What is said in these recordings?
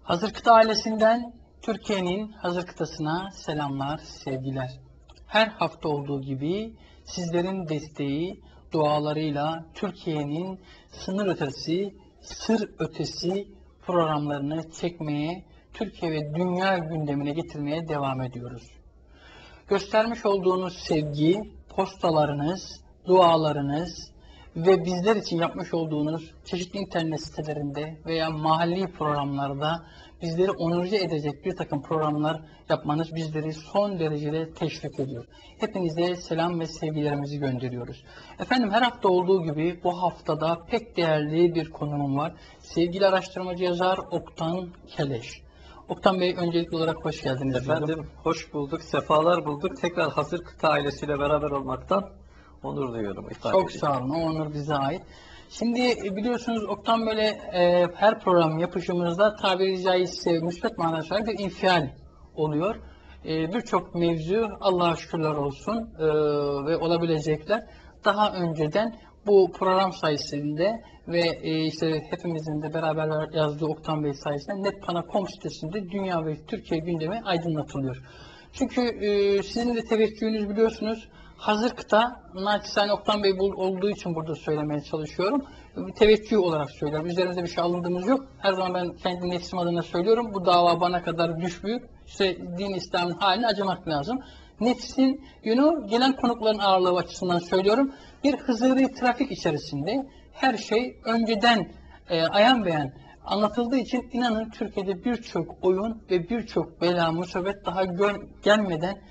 Hazır Kıta ailesinden Türkiye'nin Hazır Kıtası'na selamlar, sevgiler. Her hafta olduğu gibi sizlerin desteği, dualarıyla Türkiye'nin sınır ötesi, sır ötesi programlarını çekmeye, Türkiye ve dünya gündemine getirmeye devam ediyoruz. Göstermiş olduğunuz sevgi, postalarınız, dualarınız ve bizler için yapmış olduğunuz çeşitli internet sitelerinde veya mahalli programlarda bizleri onurcu edecek bir takım programlar yapmanız bizleri son derecede teşvik ediyor. Hepinize selam ve sevgilerimizi gönderiyoruz. Efendim her hafta olduğu gibi bu haftada pek değerli bir konuğum var. Sevgili araştırmacı yazar Oktan Keleş. Oktan Bey öncelikli olarak hoş geldiniz. Efendim hoş bulduk, sefalar bulduk. Tekrar Hazır Kıta ailesiyle beraber olmaktan onur duyuyorum. Çok sağ olun, o onur bize ait. Şimdi biliyorsunuz Oktan böyle her program yapışımızda tabiri caizse müsbet manasıyla bir infial oluyor. Birçok mevzu Allah'a şükürler olsun ve olabilecekler daha önceden bu program sayesinde ve işte hepimizin de beraber yazdığı Oktan Bey sayesinde netpana.com sitesinde dünya ve Türkiye gündemi aydınlatılıyor. Çünkü sizin de teveccühünüz biliyorsunuz Hazır Kıta, naçizane Oktan Bey olduğu için burada söylemeye çalışıyorum. Teveccüh olarak söylüyorum. Üzerimize bir şey alındığımız yok. Her zaman ben kendi nefsim adına söylüyorum. Bu dava bana kadar düşmüyor. İşte din İslam'ın haline acımak lazım. Nefsin yönü gelen konukların ağırlığı açısından söylüyorum. Bir hızırı trafik içerisinde her şey önceden ayan beyan anlatıldığı için inanın Türkiye'de birçok oyun ve birçok bela musibet daha gelmeden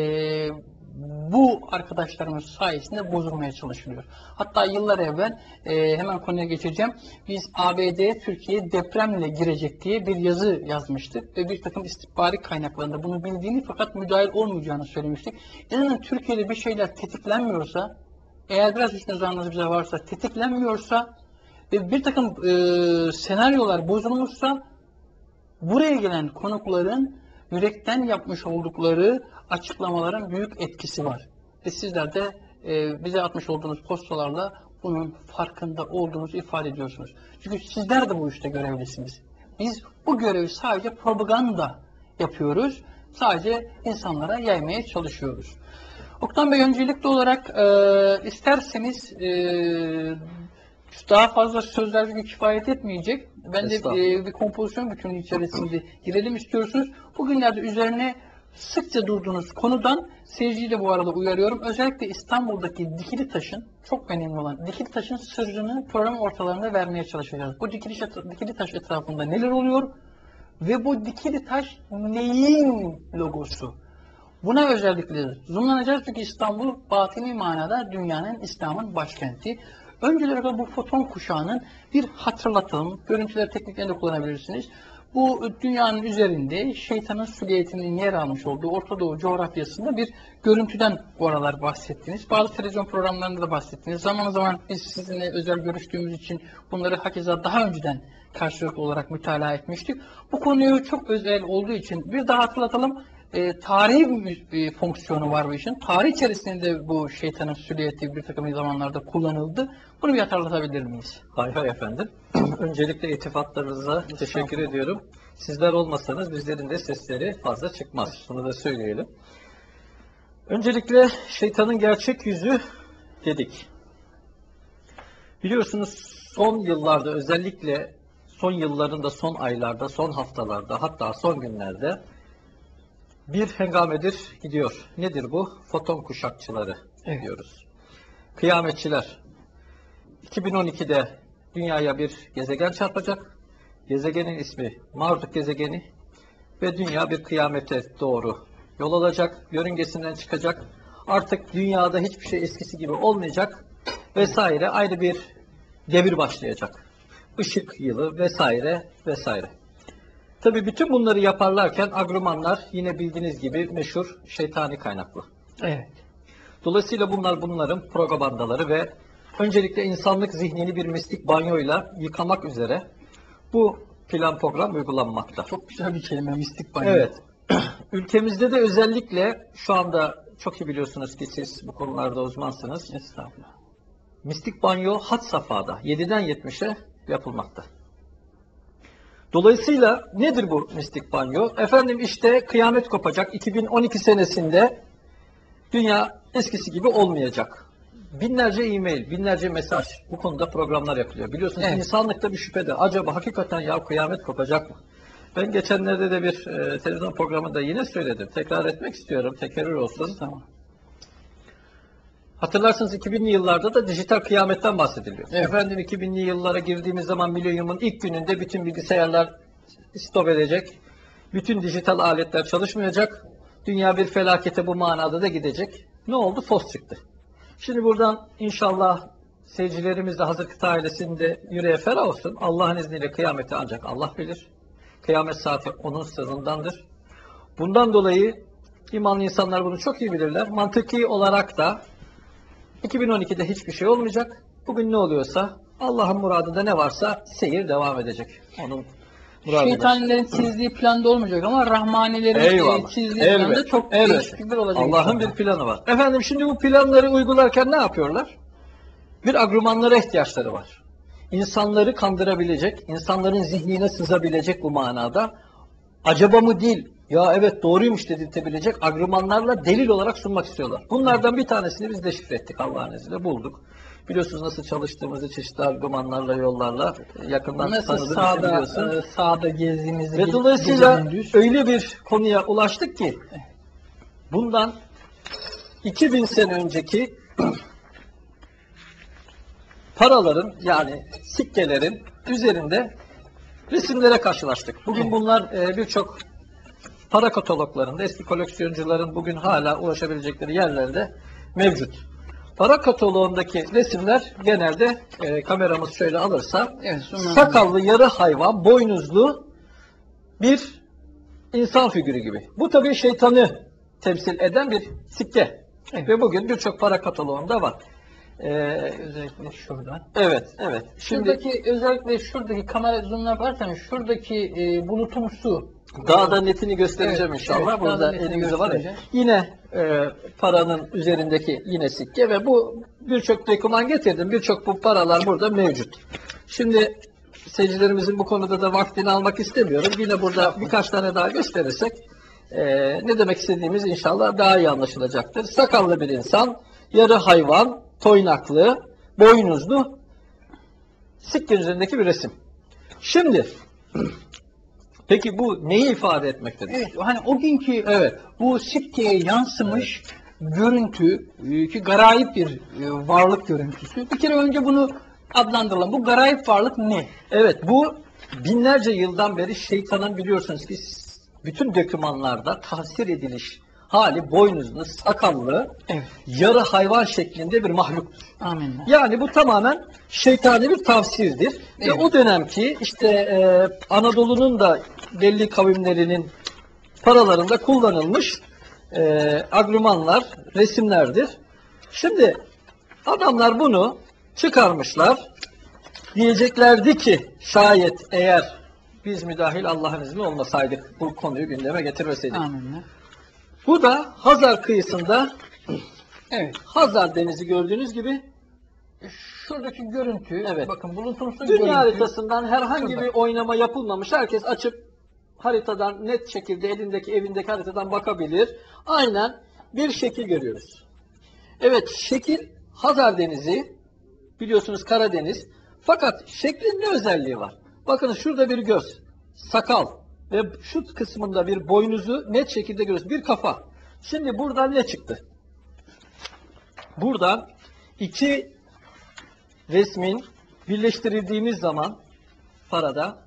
bu arkadaşlarımız sayesinde bozulmaya çalışılıyor. Hatta yıllar evvel hemen konuya geçeceğim. Biz ABD Türkiye depremle girecek diye bir yazı yazmıştık ve bir takım istihbari kaynaklarında bunu bildiğini fakat müdahil olmayacağını söylemiştik. İnanın Türkiye'de bir şeyler tetiklenmiyorsa, eğer biraz üstüne zanınız bize varsa, tetiklenmiyorsa ve bir takım senaryolar bozulmuşsa buraya gelen konukların yürekten yapmış oldukları açıklamaların büyük etkisi var. Ve sizler de bize atmış olduğunuz postalarla bunun farkında olduğunuzu ifade ediyorsunuz. Çünkü sizler de bu işte görevlisiniz. Biz bu görevi sadece propaganda yapıyoruz. Sadece insanlara yaymaya çalışıyoruz. Oktan Bey öncelikli olarak isterseniz daha fazla sözler çünkü kifayet etmeyecek. Ben de bir kompozisyon bütünü içerisinde girelim istiyorsunuz. Bugünlerde üzerine sıkça durduğunuz konudan seyirciyi de bu arada uyarıyorum. Özellikle İstanbul'daki Dikili Taş'ın çok önemli olan Dikili Taş'ın sırrını program ortalarında vermeye çalışacağız. Bu Dikili Taş etrafında neler oluyor ve bu Dikili Taş neyin logosu? Buna özellikle zoomlanacağız çünkü İstanbul batini manada dünyanın, İslam'ın başkenti. Öncelikle bu foton kuşağının bir hatırlatalım. Görüntüleri tekniklerini de kullanabilirsiniz. Bu dünyanın üzerinde şeytanın silüetinin yer almış olduğu Orta Doğu coğrafyasında bir görüntüden bu aralar bahsettiniz. Bazı televizyon programlarında da bahsettiniz. Zaman zaman biz sizinle özel görüştüğümüz için bunları hakeza daha önceden karşılıklı olarak mütalaa etmiştik. Bu konuyu çok özel olduğu için bir daha hatırlatalım. Tarihi bir fonksiyonu var bu işin. Tarih içerisinde bu şeytanın silüeti bir takım zamanlarda kullanıldı. Bunu bir hatırlatabilir miyiz? Hay hay efendim. Öncelikle iltifatlarınıza teşekkür ediyorum. Sizler olmasanız bizlerin de sesleri fazla çıkmaz. Bunu da söyleyelim. Öncelikle şeytanın gerçek yüzü dedik. Biliyorsunuz son yıllarda özellikle son yıllarında, son aylarda, son haftalarda hatta son günlerde bir hengamedir gidiyor. Nedir bu? Foton kuşakçıları diyoruz. Kıyametçiler. 2012'de dünyaya bir gezegen çarpacak. Gezegenin ismi Marduk gezegeni ve dünya bir kıyamete doğru yol alacak. Yörüngesinden çıkacak. Artık dünyada hiçbir şey eskisi gibi olmayacak vesaire. Ayrı bir devir başlayacak. Işık yılı vesaire vesaire. Tabii bütün bunları yaparlarken agrümanlar yine bildiğiniz gibi meşhur şeytani kaynaklı. Evet. Dolayısıyla bunların propagandaları ve öncelikle insanlık zihnini bir mistik banyoyla yıkamak üzere bu plan program uygulanmakta. Çok güzel bir kelime, mistik banyo. Evet. Ülkemizde de özellikle şu anda çok iyi biliyorsunuz ki siz bu konularda uzmansınız. Estağfurullah. Mistik banyo had safhada 7'den 70'e yapılmakta. Dolayısıyla nedir bu mistik banyo? Efendim işte kıyamet kopacak. 2012 senesinde dünya eskisi gibi olmayacak. Binlerce e-mail, binlerce mesaj bu konuda programlar yapılıyor. Biliyorsunuz Evet. insanlıkta bir şüphe de acaba hakikaten ya kıyamet kopacak mı? Ben geçenlerde de bir televizyon programında yine söyledim. Tekrar etmek istiyorum. Tekrar olsun. Tamam. Hatırlarsınız 2000'li yıllarda da dijital kıyametten bahsediliyor. Evet. Efendim 2000'li yıllara girdiğimiz zaman milenyumun ilk gününde bütün bilgisayarlar stop edecek. Bütün dijital aletler çalışmayacak. Dünya bir felakete bu manada da gidecek. Ne oldu? Fos çıktı. Şimdi buradan inşallah seyircilerimiz de Hazır Kıta ailesinde yüreğe ferah olsun. Allah'ın izniyle kıyameti ancak Allah bilir. Kıyamet saati onun sırrındandır. Bundan dolayı imanlı insanlar bunu çok iyi bilirler. Mantıki olarak da 2012'de hiçbir şey olmayacak. Bugün ne oluyorsa Allah'ın muradında ne varsa seyir devam edecek. Onun muradıdır. Şeytanların çizdiği planda olmayacak ama Rahmanilerin Eyvallah. çizdiği planda çok değişiklikler olacak. Allah'ın inşallah. bir planı var. Efendim şimdi bu planları uygularken ne yapıyorlar? Bir agrümanlara ihtiyaçları var. İnsanları kandırabilecek, insanların zihnine sızabilecek bu manada. Acaba mı değil, ya evet doğruymuş dedirtebilecek agrümanlarla delil olarak sunmak istiyorlar. Bunlardan bir tanesini biz deşifre ettik Allah'ın izniyle, bulduk. Biliyorsunuz nasıl çalıştığımızı çeşitli argümanlarla, yollarla yakından Nasıl tanıdığımızı biliyorsun. sağda gezdiğimizi Ve dolayısıyla gece gündüz. öyle bir konuya ulaştık ki bundan 2000 sene önceki paraların yani sikkelerin üzerinde resimlere karşılaştık. Bugün bunlar birçok para kataloglarında, eski koleksiyoncuların bugün hala ulaşabilecekleri yerlerde mevcut. Para kataloğundaki resimler genelde kameramız şöyle alırsa Evet, sakallı yarı hayvan, boynuzlu bir insan figürü gibi. Bu tabii şeytanı temsil eden bir sikke. Evet. Ve bugün birçok para kataloğunda var. Özellikle şuradan. Evet, evet. Şimdi Özellikle şuradaki kamera zoom'una yaparsanız şuradaki bulutumsu daha da netini göstereceğim Evet, inşallah. evet, daha Burada da netini elimizde var ya. göstereceğiz. Yine paranın üzerindeki yine sikke ve bu birçok doküman getirdim. Birçok bu paralar burada mevcut. Şimdi seyircilerimizin bu konuda da vaktini almak istemiyorum. Yine burada birkaç tane daha gösterirsek ne demek istediğimiz inşallah daha iyi anlaşılacaktır. Sakallı bir insan, yarı hayvan, toynaklı, boynuzlu, sikke üzerindeki bir resim. Şimdi peki bu neyi ifade etmektedir? Evet, hani o günkü Evet. bu sikkeye yansımış görüntü ki garayip bir varlık görüntüsü. Bir kere önce bunu adlandıralım. Bu garayip varlık ne? Evet, bu binlerce yıldan beri şeytanın biliyorsunuz ki bütün dokümanlarda tahsir ediliş hali boynuzlu, sakallı, Evet. yarı hayvan şeklinde bir mahluktur. Amin. Yani bu tamamen şeytani bir tavsirdir. Evet. Ve o dönemki işte Anadolu'nun da belli kavimlerinin paralarında kullanılmış agrümanlar, resimlerdir. Şimdi adamlar bunu çıkarmışlar. Diyeceklerdi ki şayet eğer biz müdahil Allah'ın izni olmasaydık bu konuyu gündeme getirmeseydik. Amin. Bu da Hazar kıyısında Evet. Hazar Denizi gördüğünüz gibi Şuradaki görüntü, Evet. bakın bulutumsu dünya görüntü. haritasından herhangi Şurada. bir oynama yapılmamış. Herkes açıp haritadan net şekilde evindeki haritadan bakabilir. Aynen bir şekil görüyoruz. Evet, şekil Hazar Denizi, biliyorsunuz Karadeniz. Fakat şeklin ne özelliği var? Bakın şurada bir göz, sakal ve şu kısmında bir boynuzu net şekilde görüyoruz. Bir kafa. Şimdi buradan ne çıktı? Buradan iki resmin birleştirildiğimiz zaman parada,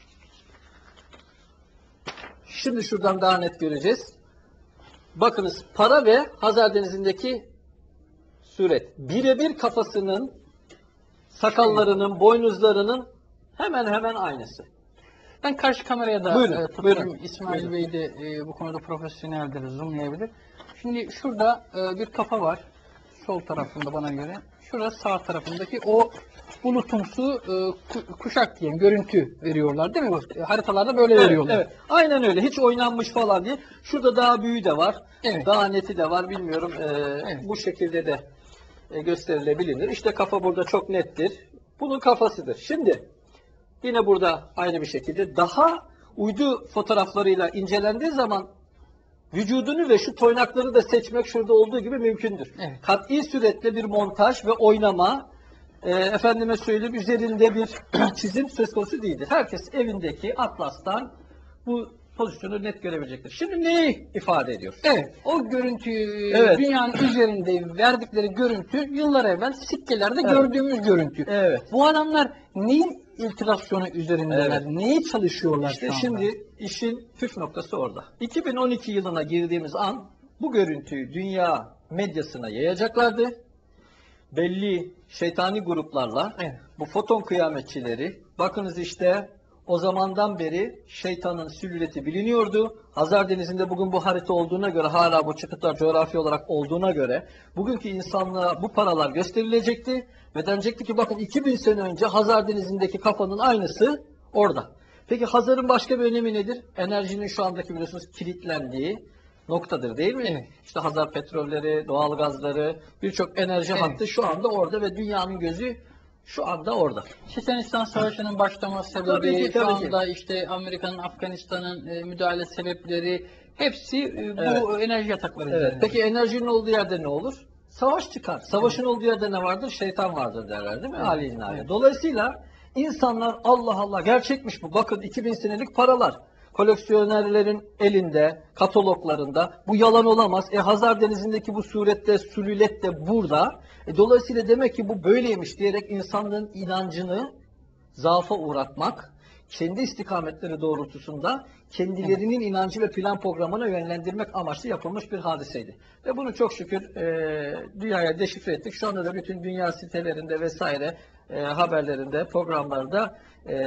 şimdi şuradan daha net göreceğiz. Bakınız para ve Hazar Denizi'ndeki suret. Birebir kafasının, sakallarının, boynuzlarının hemen hemen aynısı. Ben karşı kameraya da Buyurun, tutarım. buyurun. İsmail Buyurun. Bey de bu konuda profesyoneldir, zoomlayabilir. Şimdi şurada bir kafa var. Sol tarafında bana göre. Şurada sağ tarafındaki o bulutumsu kuşak diyelim, görüntü veriyorlar değil mi? Haritalarda böyle veriyorlar. Evet, aynen öyle. Hiç oynanmış falan değil. Şurada daha büyüğü de var. Evet. Daha neti de var. Bilmiyorum. Evet. Bu şekilde de gösterilebilir. İşte kafa burada çok nettir. Bunun kafasıdır. Şimdi Yine burada aynı bir şekilde daha uydu fotoğraflarıyla incelendiği zaman vücudunu ve şu toynakları da seçmek şurada olduğu gibi mümkündür. Evet. Kat'i suretle bir montaj ve oynama, efendime söyleyeyim üzerinde bir çizim söz konusu değildir. Herkes evindeki atlastan bu pozisyonu net görebilecektir. Şimdi neyi ifade ediyor? Evet, o görüntüyü, Evet. dünyanın üzerinde verdikleri görüntü yıllar evvel sikkelerde Evet. gördüğümüz görüntü. Evet. Bu adamlar neyin iltirasyonu üzerindeler, Evet. neye çalışıyorlar İşte şu anda? şimdi işin püf noktası orada. 2012 yılına girdiğimiz an bu görüntüyü dünya medyasına yayacaklardı. Belli şeytani gruplarla Evet. bu foton kıyametçileri, bakınız işte o zamandan beri şeytanın silüeti biliniyordu. Hazar Denizi'nde bugün bu harita olduğuna göre, hala bu çıkıtlar coğrafi olarak olduğuna göre bugünkü insanlığa bu paralar gösterilecekti ve denecekti ki bakın 2000 sene önce Hazar Denizi'ndeki kafanın aynısı orada. Peki Hazar'ın başka bir önemi nedir? Enerjinin şu andaki biliyorsunuz kilitlendiği noktadır değil mi? Evet. İşte Hazar petrolleri, doğal gazları, birçok enerji Evet. hattı şu anda orada ve dünyanın gözü şu anda orada. Çeçenistan Savaşı'nın başlama sebebi, Tabii ki, şu tabii ki. anda işte Amerika'nın Afganistan'ın müdahale sebepleri, hepsi bu Evet. enerji yatakları Evet. üzerine. Peki enerjinin olduğu yerde ne olur? Savaş çıkar. Savaşın olduğu yerde ne vardır? Şeytan vardır derler değil mi? Evet. Haliyle. Evet. Dolayısıyla insanlar Allah Allah gerçekmiş bu. Bakın 2000 senelik paralar. Koleksiyonerlerin elinde, kataloglarında. Bu yalan olamaz. Hazar Denizi'ndeki bu surette, sülület de burada. Dolayısıyla demek ki bu böyleymiş diyerek insanlığın inancını zaafa uğratmak, kendi istikametleri doğrultusunda kendilerinin inancı ve plan programına yönlendirmek amaçlı yapılmış bir hadiseydi. Ve bunu çok şükür dünyaya deşifre ettik. Şu anda da bütün dünya sitelerinde vesaire haberlerinde, programlarda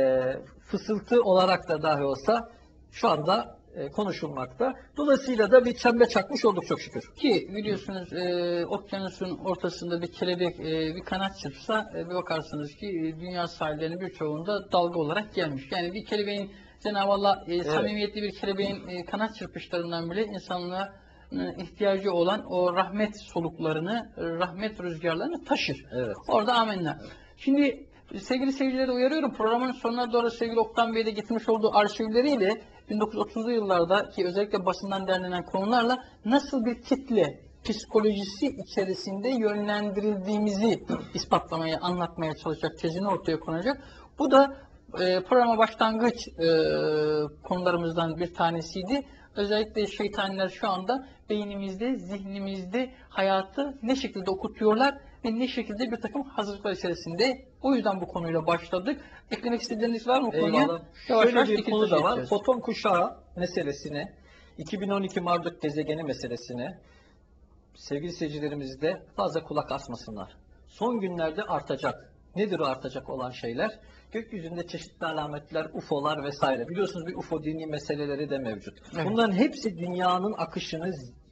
fısıltı olarak da dahi olsa şu anda konuşulmakta. Dolayısıyla da bir çembe çakmış olduk çok şükür. Ki biliyorsunuz okyanusun ortasında bir kelebek bir kanat çırpsa bir bakarsınız ki dünya sahillerinin birçoğunda dalga olarak gelmiş. Yani bir kelebeğin Cenab-ı Allah samimiyetli bir kelebeğin kanat çırpışlarından bile insanlığa ihtiyacı olan o rahmet soluklarını, rahmet rüzgarlarını taşır. Evet. Orada amenna. Şimdi sevgili seyircileri uyarıyorum. Programın sonuna doğru sevgili Oktan Bey'de getirmiş olduğu arşivleriyle 1930'lu yıllarda ki özellikle basından derlenen konularla nasıl bir kitle psikolojisi içerisinde yönlendirildiğimizi ispatlamaya, anlatmaya çalışacak, tezini ortaya konacak. Bu da programa başlangıç konularımızdan bir tanesiydi. Özellikle şeytanlar şu anda beynimizde, zihnimizde hayatı ne şekilde okutuyorlar ve ne şekilde bir takım hazırlıklar içerisinde. O yüzden bu konuyla başladık. Eklemek istediğiniz var mı konuya? Eyvallah. Şöyle bir konu da var. Foton kuşağı meselesine, 2012 Marduk gezegeni meselesine sevgili seyircilerimiz de fazla kulak asmasınlar. Son günlerde artacak. Nedir o artacak olan şeyler? Gökyüzünde çeşitli alametler, UFO'lar vesaire. Biliyorsunuz bir UFO dini meseleleri de mevcut. Evet. Bunların hepsi dünyanın akışını,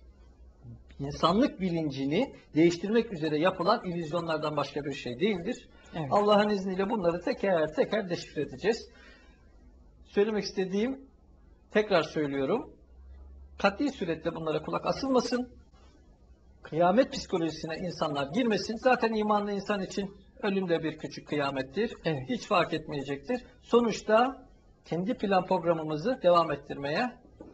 insanlık bilincini değiştirmek üzere yapılan illüzyonlardan başka bir şey değildir. Evet. Allah'ın izniyle bunları teker teker deşifre edeceğiz. Söylemek istediğim, tekrar söylüyorum, kat'i suretle bunlara kulak asılmasın. Kıyamet psikolojisine insanlar girmesin. Zaten imanlı insan için ölüm de bir küçük kıyamettir. Evet. Hiç fark etmeyecektir. Sonuçta kendi plan programımızı devam ettirmeye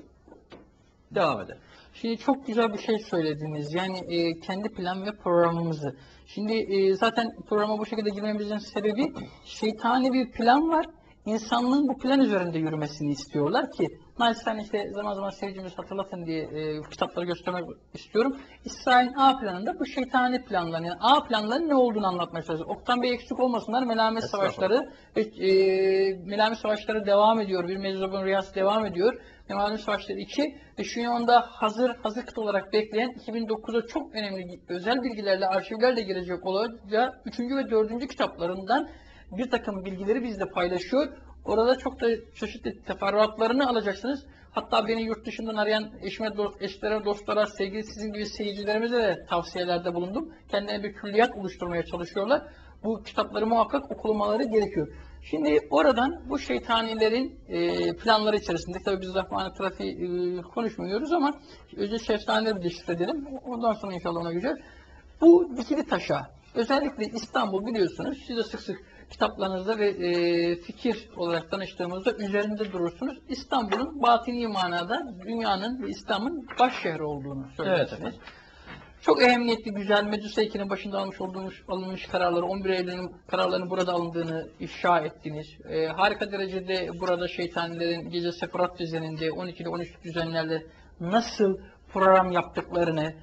devam edelim. Şimdi çok güzel bir şey söylediniz. Yani kendi plan ve programımızı. Şimdi zaten programa bu şekilde girmemizin sebebi şeytani bir plan var. İnsanlığın bu plan üzerinde yürümesini istiyorlar ki naçizane işte zaman zaman seyircimiz hatırlatın diye kitapları göstermek istiyorum. İsrail'in A planında bu şeytani planların, yani A planların ne olduğunu anlatmaya çalışıyor. Oktan Bey eksik olmasınlar, Melamet Savaşları Melamet Savaşları devam ediyor. Bir Meczub'un rüyası devam ediyor. Melamet Savaşları 2 ve şu anda hazır kıt olarak bekleyen 2009'a çok önemli özel bilgilerle, arşivlerle gelecek olacağı 3. ve 4. kitaplarından bir takım bilgileri bizle paylaşıyor. Orada çok da çeşitli teferruatlarını alacaksınız. Hatta beni yurt dışından arayan eşlere, dostlara, sevgili sizin gibi seyircilerimize de tavsiyelerde bulundum. Kendilerine bir külliyat oluşturmaya çalışıyorlar. Bu kitapları muhakkak okulmaları gerekiyor. Şimdi oradan bu şeytanilerin planları içerisinde, tabii biz Rahman-ı trafiği konuşmuyoruz ama önce şeytanileri deşifre edelim. Ondan sonra inşallah ona güzel. Bu dikili taşa, özellikle İstanbul biliyorsunuz, siz de sık sık kitaplarınızda ve fikir olarak tanıştığımızda üzerinde durursunuz. İstanbul'un batini manada dünyanın ve İslam'ın baş şehri olduğunu söylersiniz. Evet. Çok ehemmiyetli, güzel Meclis Heykel'in başında alınmış kararları, 11 Eylül'ün kararlarının burada alındığını ifşa ettiniz. Harika derecede burada şeytanlerin gece seferat düzeninde, 12'li 13 düzenlerle nasıl program yaptıklarını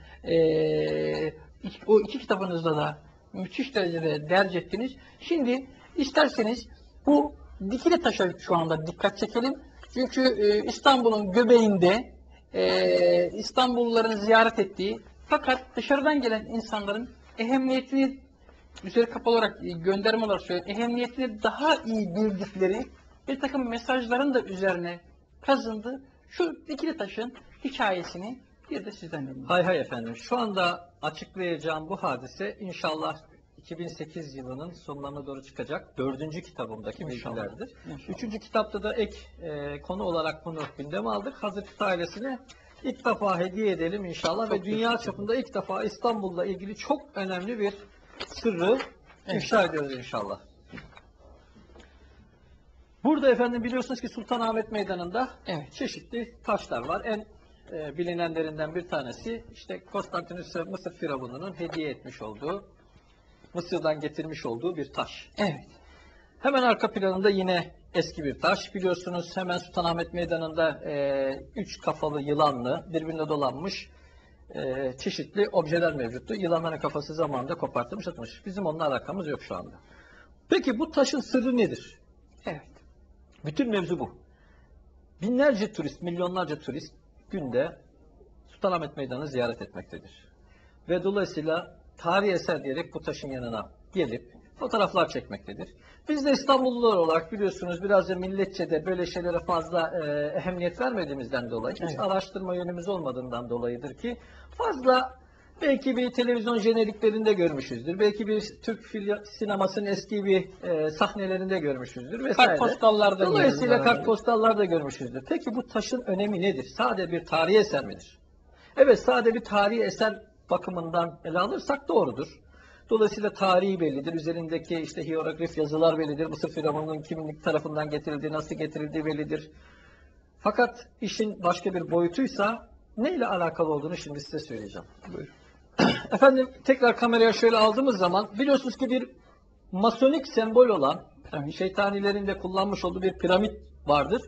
o iki kitabınızda da müthiş derecede derc ettiniz. Şimdi isterseniz bu dikili taşa şu anda dikkat çekelim. Çünkü İstanbul'un göbeğinde İstanbulluların ziyaret ettiği fakat dışarıdan gelen insanların ehemmiyetini üzeri kapalı olarak gönderme olarak söylüyorum. Ehemmiyetini daha iyi bildikleri bir takım mesajların da üzerine kazındı. Şu dikili taşın hikayesini bir de sizden dinleyelim. Hay efendim. Şu anda açıklayacağım bu hadise inşallah 2008 yılının sonlarına doğru çıkacak 4. kitabımdaki bilgilerdir. 3. kitapta da ek konu olarak bunu gündeme aldık. Hazreti ailesine ilk defa hediye edelim inşallah çok ve dünya çapında ilk defa İstanbul'la ilgili çok önemli bir sırrı ifşa ediyoruz inşallah. Burada efendim biliyorsunuz ki Sultanahmet Meydanı'nda çeşitli taşlar var. En bilinenlerinden bir tanesi işte Konstantinus Mısır Firavununun hediye etmiş olduğu, Mısır'dan getirmiş olduğu bir taş. Evet. Hemen arka planında yine eski bir taş. Biliyorsunuz hemen Sultanahmet Meydanı'nda 3 kafalı yılanlı, birbirine dolanmış çeşitli objeler mevcuttu. Yılanların kafası zamanında kopartılmış atmış. Bizim onunla alakamız yok şu anda. Peki bu taşın sırrı nedir? Evet. Bütün mevzu bu. Binlerce turist, milyonlarca turist günde Sultanahmet Meydanı'nı ziyaret etmektedir. Ve dolayısıyla tarihi eser diyerek bu taşın yanına gelip fotoğraflar çekmektedir. Biz de İstanbullular olarak biliyorsunuz biraz da milletçe de böyle şeylere fazla ehemmiyet vermediğimizden dolayı, hiç araştırma yönümüz olmadığından dolayıdır ki fazla belki bir televizyon jeneriklerinde görmüşüzdür. Belki bir Türk sinemasının eski bir sahnelerinde görmüşüzdür vesaire. Kartpostallarda dolayısıyla kartpostallarda görmüşüzdür. Peki bu taşın önemi nedir? Sade bir tarihi eser midir? Evet, sade bir tarihi eser bakımından ele alırsak doğrudur. Dolayısıyla tarihi bellidir. Üzerindeki işte hieroglif yazılar bellidir. Mısır Firavununun kimin tarafından getirildiği, nasıl getirildiği bellidir. Fakat işin başka bir boyutuysa neyle alakalı olduğunu şimdi size söyleyeceğim. Buyurun. Efendim tekrar kameraya şöyle aldığımız zaman biliyorsunuz ki bir masonik sembol olan şeytanilerin de kullanmış olduğu bir piramit vardır.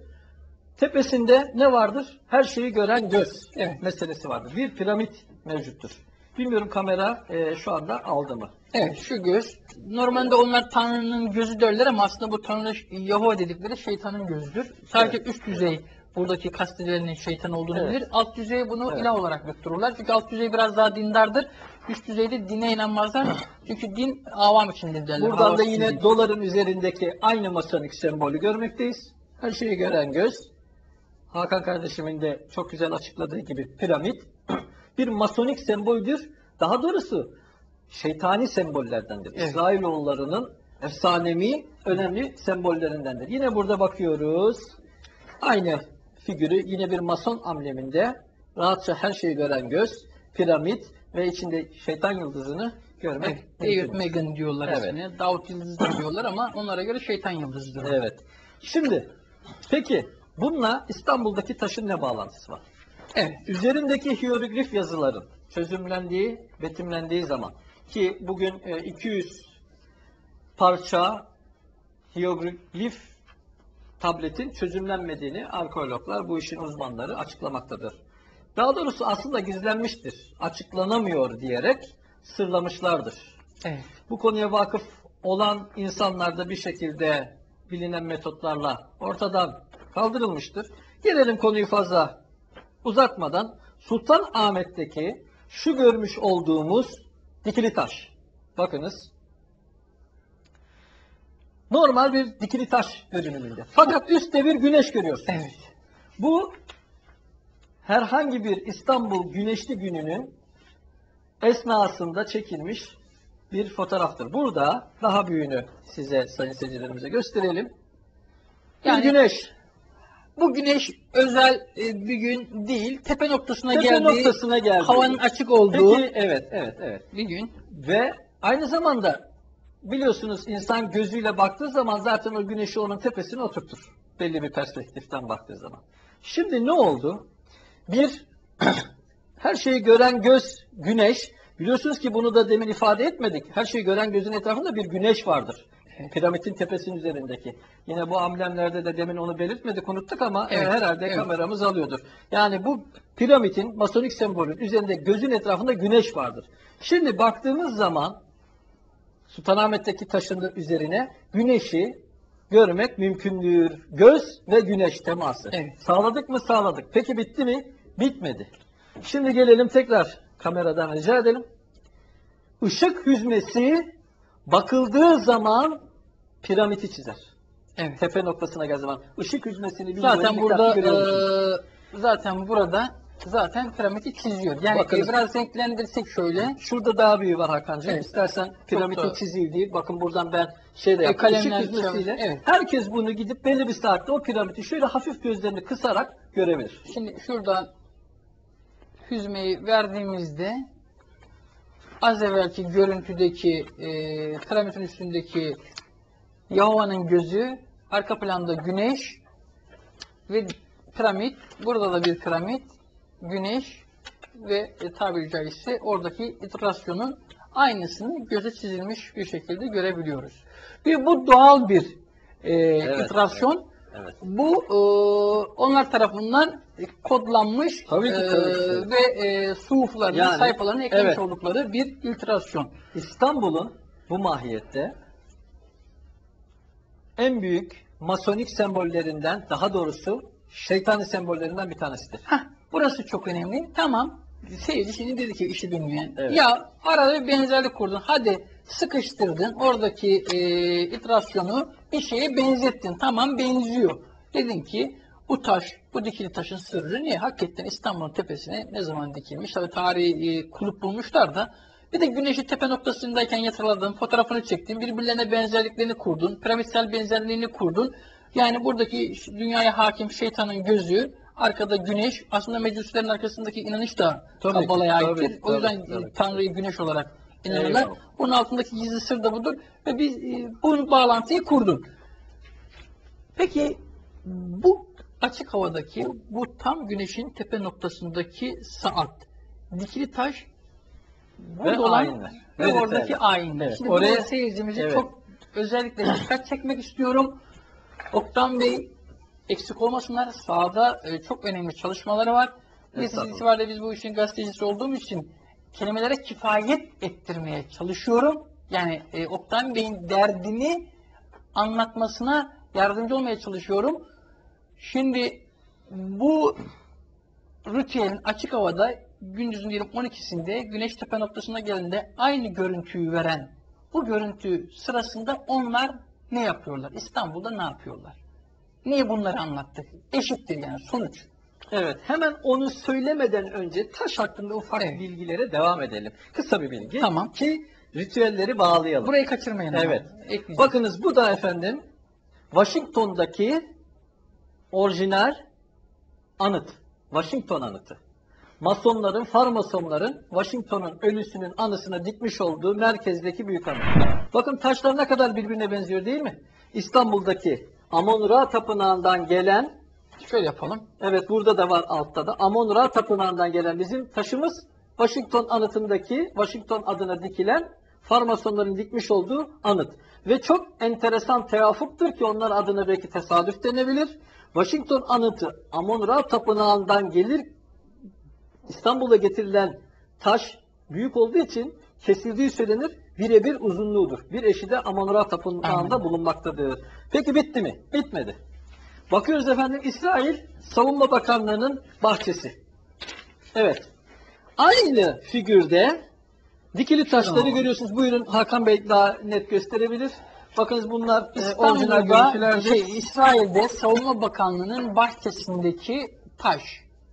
Tepesinde ne vardır? Her şeyi gören göz meselesi vardır. Bir piramit mevcuttur. Bilmiyorum kamera şu anda aldı mı? Evet, şu göz. Normalde onlar Tanrı'nın gözü derler ama aslında bu Tanrı Yahova dedikleri şeytanın gözüdür. Sadece üst düzey buradaki kastedilenin şeytan olduğunu bilir. Alt düzeye bunu ilah olarak götürürler. Çünkü alt düzey biraz daha dindardır. Üst düzeyde dine inanmazlar. Çünkü din avam içindir derler. Buradan da yine doların üzerindeki aynı masonik sembolü görmekteyiz. Her şeyi gören göz. Hakan kardeşimin de çok güzel açıkladığı gibi piramit bir masonik semboldür. Daha doğrusu şeytani sembollerdendir. İsrailoğullarının efsanevi önemli sembollerindendir. Yine burada bakıyoruz. Aynı figürü yine bir mason ambleminde rahatça her şeyi gören göz, piramit ve içinde şeytan yıldızını görmek. David Megan diyorlar ismine. Davut yıldızı diyorlar ama onlara göre şeytan yıldızıdır. Evet. Şimdi peki bununla İstanbul'daki taşın ne bağlantısı var? Evet. Üzerindeki hieroglif yazıların çözümlendiği, betimlendiği zaman ki bugün 200 parça hieroglif tabletin çözümlenmediğini arkeologlar, bu işin uzmanları açıklamaktadır. Daha doğrusu aslında gizlenmiştir, açıklanamıyor diyerek sırlamışlardır. Evet. Bu konuya vakıf olan insanlar da bir şekilde bilinen metotlarla ortadan kaldırılmıştır. Gelelim konuyu fazla uzatmadan Sultanahmet'teki şu görmüş olduğumuz dikili taş. Bakınız. Normal bir dikili taş görünümünde. Fakat üstte bir güneş görüyorsunuz. Evet. Bu herhangi bir İstanbul güneşli gününün esnasında çekilmiş bir fotoğraftır. Burada daha büyüğünü size sayın seyircilerimize gösterelim. Yani bir güneş. Bu güneş özel bir gün değil, tepe noktasına geldi. Havanın Havanın açık olduğu evet. bir gün. Ve aynı zamanda biliyorsunuz insan gözüyle baktığı zaman zaten o güneşi onun tepesine oturtur. Belli bir perspektiften baktığı zaman. Şimdi ne oldu? Bir, her şeyi gören göz güneş. Biliyorsunuz ki bunu da demin ifade etmedik. Her şeyi gören gözün etrafında bir güneş vardır. Piramidin tepesinin üzerindeki. Yine bu amblemlerde de demin onu belirtmedik, unuttuk ama Evet, herhalde evet. kameramız alıyordur. Yani bu piramidin, masonik sembolün üzerinde gözün etrafında güneş vardır. Şimdi baktığımız zaman Sultanahmet'teki taşın üzerine güneşi görmek mümkündür. Göz ve güneş teması. Evet. Sağladık mı? Sağladık. Peki bitti mi? Bitmedi. Şimdi gelelim tekrar kameradan rica edelim. Işık hüzmesi bakıldığı zaman piramidi çizer. Evet. Tepe noktasına geldiği zaman. Işık hüzmesini Zaten burada görüyor musunuz? zaten piramidi çiziyor. Yani Bakınız. biraz renklendirsek şöyle. Şurada daha büyüğü var Hakan'cığım. Evet. İstersen piramidin doğru. çizildiği, bakın buradan ben şeyde yaptım. Işık kalemler hüzmesiyle. evet. Herkes bunu gidip belli bir saatte o piramidi şöyle hafif gözlerini kısarak görebilir. Şimdi şuradan hüzmeyi verdiğimizde az evvelki görüntüdeki piramidin üstündeki Yahova'nın gözü, arka planda güneş ve piramit, burada da bir piramit, güneş ve tabiri caizse oradaki iterasyonun aynısını göze çizilmiş bir şekilde görebiliyoruz. Ve bu doğal bir iterasyon. Evet. Bu onlar tarafından kodlanmış Tabii ki, tabii ki. ve suflarına, Yani, sayfalarına eklemiş evet. oldukları bir iterasyon. İstanbul'un bu mahiyette en büyük masonik sembollerinden, daha doğrusu şeytani sembollerinden bir tanesidir. Burası çok önemli. Tamam. Seyirci şimdi dedi ki işi bilmeyen. Evet. Ya arada bir benzerlik kurdun. Hadi sıkıştırdın. Oradaki iterasyonu bir şeye benzettin. Tamam benziyor. Dedin ki bu taş, bu dikili taşın sırrı ne? Hakikaten İstanbul'un tepesine ne zaman dikilmiş? Tabii tarihi kulüp bulmuşlar da. Bir de güneşi tepe noktasındayken yakaladın, fotoğrafını çektin, birbirlerine benzerliklerini kurdun, piramitsel benzerliğini kurdun. Yani buradaki dünyaya hakim şeytanın gözü, arkada güneş, aslında Mecusilerin arkasındaki inanış da Tabii ki, Kabbala'ya tabii, aittir. O yüzden tabii. Tanrı'yı güneş olarak inanırlar. Eyvallah. Bunun altındaki gizli sır da budur. Ve biz bu bağlantıyı kurdun. Peki bu açık havadaki, bu tam güneşin tepe noktasındaki saat, dikili taş, burada olan ayinler. ve Ve oradaki detaylar. ayinler. Evet, Şimdi oraya- buraya seyircimizi Evet. çok özellikle dikkat çekmek istiyorum. Oktan Bey eksik olmasınlar. Sahada çok önemli çalışmaları var. Netice Estağfurullah. itibariyle biz bu işin gazetecisi olduğumuz için kelimelere kifayet ettirmeye çalışıyorum. Yani Oktan Bey'in derdini anlatmasına yardımcı olmaya çalışıyorum. Şimdi bu ritüelin açık havada gündüzün diyelim 12'sinde güneş tepe noktasına geldiğinde aynı görüntüyü veren bu görüntü sırasında onlar ne yapıyorlar? İstanbul'da ne yapıyorlar? Niye bunları anlattık? Eşittir yani sonuç. Evet, hemen onu söylemeden önce taş hakkında ufak Evet. bilgilere devam edelim. Kısa bir bilgi. Tamam. Ki ritüelleri bağlayalım. Burayı kaçırmayın. ama. Evet. Ekleyeceğiz. Bakınız bu da efendim Washington'daki orijinal anıt. Washington anıtı. Masonların, Farmasonların Washington'un ölüsünün anısına dikmiş olduğu merkezdeki büyük anıt. Bakın taşlar ne kadar birbirine benziyor değil mi? İstanbul'daki Amon-Ra tapınağından gelen, Şöyle yapalım. evet burada da var altta da, Amon-Ra tapınağından gelen bizim taşımız Washington anıtındaki, Washington adına dikilen Farmasonların dikmiş olduğu anıt. Ve çok enteresan tevafuktur ki onlar adına belki tesadüf denebilir. Washington anıtı Amon-Ra tapınağından gelir, İstanbul'a getirilen taş büyük olduğu için kesildiği söylenir, birebir uzunluğudur. Bir eşi de Amon-Ra tapınağında Aynen. bulunmaktadır. Peki bitti mi? Bitmedi. Bakıyoruz efendim İsrail Savunma Bakanlığı'nın bahçesi. Evet. Aynı figürde dikili taşları Tamam. görüyorsunuz. Buyurun Hakan Bey daha net gösterebilir. Bakınız bunlar orijinal İstanbul'da görüntülerdir. İsrail'de Savunma Bakanlığı'nın bahçesindeki taş.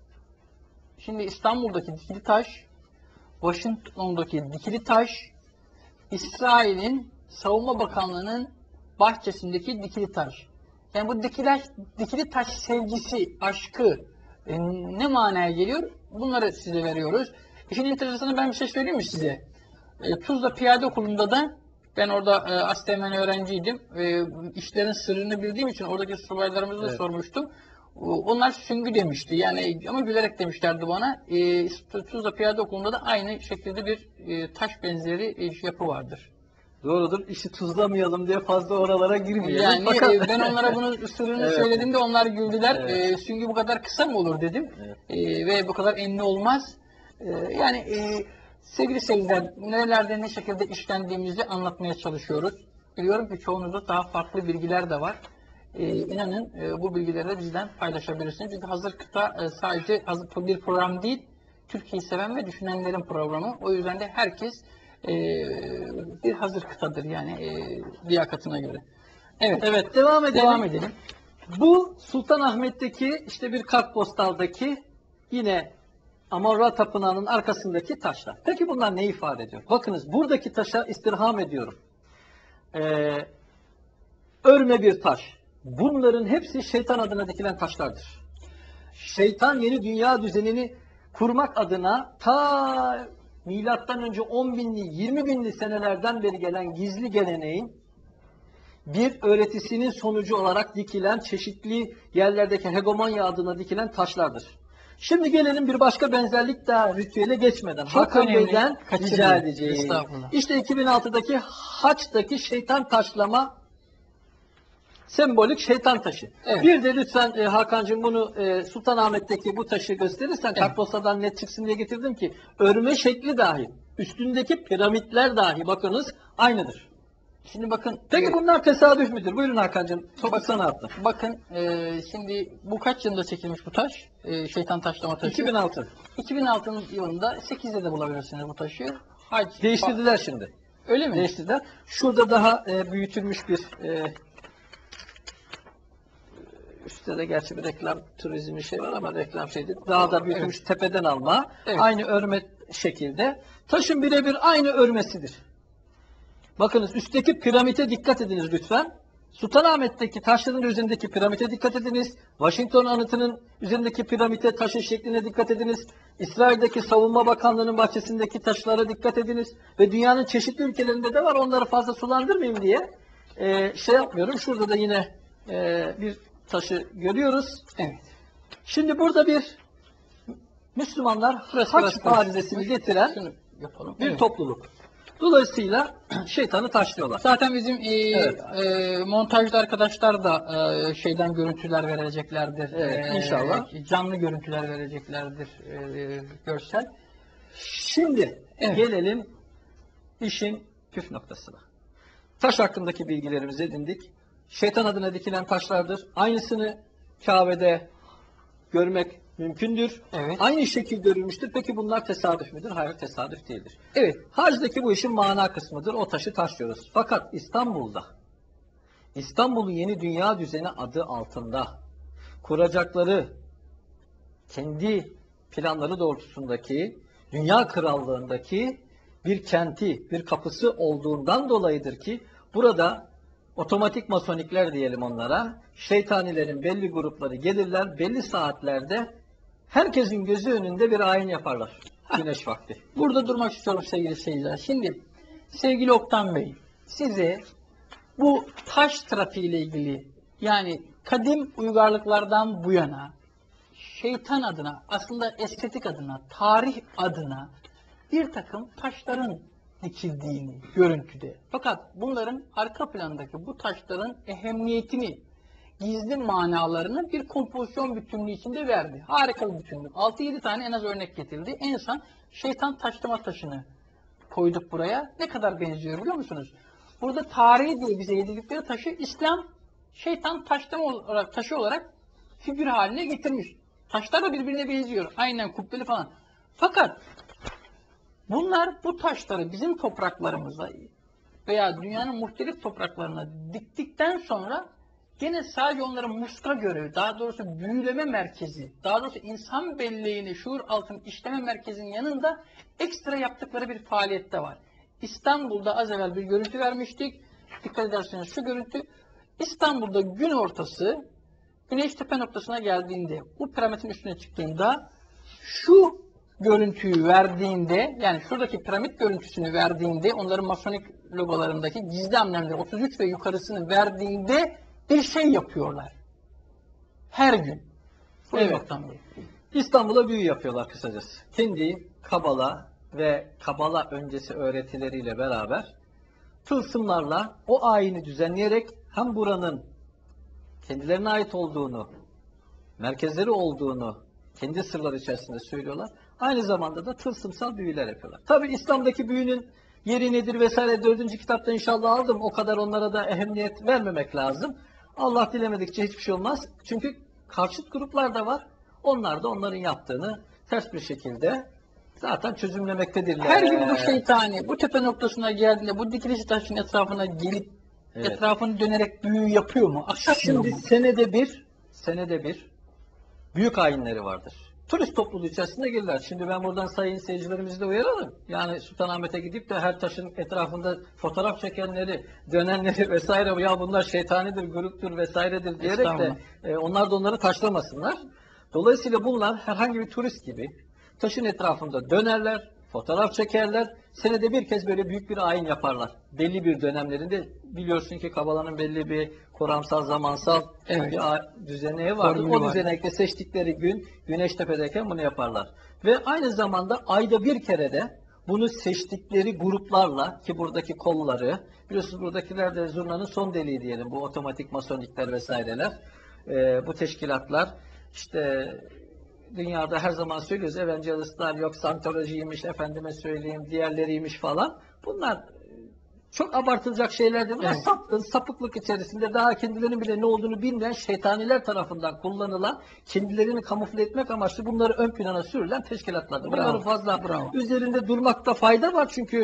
Şimdi İstanbul'daki dikili taş, Washington'daki dikili taş, İsrail'in Savunma Bakanlığı'nın bahçesindeki dikili taş. Yani bu dikili taş sevgisi, aşkı ne manaya geliyor? Bunları size veriyoruz. İşin enteresanı ben bir şey söyleyeyim mi size? Tuzla Piyade Okulu'nda da Ben orada Asteğmen öğrenciydim. İşlerin sırrını bildiğim için oradaki subaylarımıza da sormuştum. Onlar süngü demişti. Yani ama gülerek demişlerdi bana. Tuzla Piyade Okulu'nda da aynı şekilde bir taş benzeri yapı vardır. Doğrudur. İşi tuzlamayalım diye fazla oralara girmeyelim. Yani Fakat ben onlara bunun sırrını Evet. söylediğimde onlar güldüler. Evet. Süngü bu kadar kısa mı olur dedim. Evet. Ve bu kadar enli olmaz. Yani sevgili seyirciler, nerelerde ne şekilde işlendiğimizi anlatmaya çalışıyoruz. Biliyorum ki çoğunuzda daha farklı bilgiler de var. İnanın bu bilgileri de bizden paylaşabilirsiniz. Çünkü Hazır Kıta sadece bir program değil, Türkiye'yi seven ve düşünenlerin programı. O yüzden de herkes bir hazır kıtadır yani liyakatına göre. Evet, evet, devam edelim. devam edelim. Bu Sultanahmet'teki işte bir kartpostaldaki yine Amon-Ra Tapınağı'nın arkasındaki taşlar. Peki bunlar ne ifade ediyor? Bakınız buradaki taşa istirham ediyorum. Örme bir taş. Bunların hepsi şeytan adına dikilen taşlardır. Şeytan yeni dünya düzenini kurmak adına ta milattan önce 10 binli, 20 binli senelerden beri gelen gizli geleneğin bir öğretisinin sonucu olarak dikilen çeşitli yerlerdeki hegemonya adına dikilen taşlardır. Şimdi gelelim bir başka benzerlik daha ritüele geçmeden. Çok Hakan önemli. Bey'den rica Kaçırmayın. edeceğim. Estağfurullah. İşte 2006'daki Haç'taki şeytan taşlama sembolik şeytan taşı. Evet. Bir de lütfen Hakan'cığım bunu Sultanahmet'teki bu taşı gösterirsen Evet. kartpostaldan net çıksın diye getirdim ki örme şekli dahi, üstündeki piramitler dahi bakınız aynıdır. Şimdi bakın. Peki bunlar tesadüf müdür? Buyurun Hakan'cığım. Topu sana attım. Bakın şimdi bu kaç yılında çekilmiş bu taş? Şeytan taşlama taşı. 2006. 2006 yılında 8'de de bulabilirsiniz bu taşı. Hac. Değiştirdiler şimdi. Öyle mi? Değiştirdiler. Şurada daha büyütülmüş bir üstte de gerçi bir reklam turizmi şey var ama reklam şeydi. Daha da büyütülmüş tepeden alma. Evet. Aynı örme şekilde. Taşın birebir aynı örmesidir. Bakınız üstteki piramite dikkat ediniz lütfen. Sultanahmet'teki taşların üzerindeki piramite dikkat ediniz. Washington anıtının üzerindeki piramite taşı şekline dikkat ediniz. İsrail'deki Savunma Bakanlığı'nın bahçesindeki taşlara dikkat ediniz. Ve dünyanın çeşitli ülkelerinde de var. Onları fazla sulandırmayayım diye şey yapmıyorum. Şurada da yine bir taşı görüyoruz. Evet. Şimdi burada bir Müslümanlar haç farizesini getiren Şunu yapalım. bir Evet. topluluk. Dolayısıyla şeytanı taşlıyorlar. Zaten bizim Evet. montajda arkadaşlar da şeyden görüntüler vereceklerdir. Evet, inşallah. Canlı görüntüler vereceklerdir görsel. Şimdi Evet. gelelim işin püf noktasına. Taş hakkındaki bilgilerimizi edindik. Şeytan adına dikilen taşlardır. Aynısını Kabe'de görmek mümkündür. Evet. Aynı şekil görülmüştür. Peki bunlar tesadüf müdür? Hayır, tesadüf değildir. Evet. Hacdaki bu işin mana kısmıdır. O taşı taşlıyoruz. Fakat İstanbul'u yeni dünya düzeni adı altında kuracakları kendi planları doğrultusundaki dünya krallığındaki bir kenti, bir kapısı olduğundan dolayıdır ki burada otomatik masonikler diyelim onlara, şeytanilerin belli grupları gelirler, belli saatlerde herkesin gözü önünde bir ayin yaparlar. Güneş vakti. Burada durmak istiyorum sevgili seyirciler. Şimdi sevgili Oktan Bey, size bu taş trafiğiyle ilgili yani kadim uygarlıklardan bu yana şeytan adına, aslında estetik adına, tarih adına bir takım taşların dikildiğini görüntüde. Fakat bunların arka plandaki bu taşların ehemmiyetini, gizli manalarını bir kompozisyon bütünlüğü içinde verdi. Harika bir bütünlük. 6-7 tane en az örnek getirdi. En son şeytan taşlama taşını koyduk buraya. Ne kadar benziyor biliyor musunuz? Burada tarihi diye bize yedirdikleri taşı İslam şeytan taşlama taşı olarak figür haline getirmiş. Taşlar da birbirine benziyor. Aynen kubbeli falan. Fakat bunlar bu taşları bizim topraklarımıza veya dünyanın muhtelif topraklarına diktikten sonra gene sadece onların muska görevi, daha doğrusu büyüleme merkezi, daha doğrusu insan belleğini şuur altın işleme merkezinin yanında ekstra yaptıkları bir faaliyette var. İstanbul'da az evvel bir görüntü vermiştik. Dikkat ederseniz şu görüntü, İstanbul'da gün ortası Güneş tepe noktasına geldiğinde, bu piramidin üstüne çıktığında şu görüntüyü verdiğinde, yani şuradaki piramit görüntüsünü verdiğinde, onların masonik logolarındaki gizli amblemleri 33 ve yukarısını verdiğinde bir şey yapıyorlar. Her gün. Buyurun Evet. Oktan Bey. İstanbul'a büyü yapıyorlar kısacası. Kendi Kabala ve Kabala öncesi öğretileriyle beraber tılsımlarla o ayini düzenleyerek hem buranın kendilerine ait olduğunu, merkezleri olduğunu kendi sırları içerisinde söylüyorlar. Aynı zamanda da tılsımsal büyüler yapıyorlar. Tabi İslam'daki büyünün yeri nedir vesaire 4. kitapta inşallah aldım. O kadar onlara da ehemmiyet vermemek lazım. Allah dilemedikçe hiçbir şey olmaz. Çünkü karşıt gruplar da var. Onlar da onların yaptığını ters bir şekilde zaten çözümlemektedirler. Her gün bu şeytani bu tepe noktasına geldiğinde bu dikiliş taşın etrafına gelip Evet. etrafını dönerek büyü yapıyor mu? Akşamıyor Şimdi mu? senede bir büyük ayinleri vardır. Turist topluluğu içerisinde gelirler. Şimdi ben buradan sayın seyircilerimizi de uyaralım. Yani Sultanahmet'e gidip de her taşın etrafında fotoğraf çekenleri, dönenleri vesaire ya bunlar şeytanidir, gruptur vesairedir diyerek de onlar da onları taşlamasınlar. Dolayısıyla bunlar herhangi bir turist gibi taşın etrafında dönerler, fotoğraf çekerler. Senede bir kez böyle büyük bir ayin yaparlar. Belli bir dönemlerinde biliyorsun ki Kabala'nın belli bir kuramsal, zamansal Evet. bir düzeneği vardır. Formülü O var. düzenekte seçtikleri gün Güneştepe'deyken bunu yaparlar. Ve aynı zamanda ayda bir kere de bunu seçtikleri gruplarla ki buradaki kolları, biliyorsunuz buradakiler de zurnanın son deliği diyelim. Bu otomatik masonikler vesaireler. Bu teşkilatlar işte dünyada her zaman söylüyoruz evangelistler yok Scientology'ymiş efendime söyleyeyim diğerleriymiş falan. Bunlar çok abartılacak şeyler değil. Bunlar Evet. sapıklık içerisinde daha kendilerinin bile ne olduğunu bilmeyen şeytaniler tarafından kullanılan, kendilerini kamufle etmek amaçlı bunları ön plana sürülen teşkilatlardır. Bravo, Bunların fazla bravo. üzerinde durmakta fayda var çünkü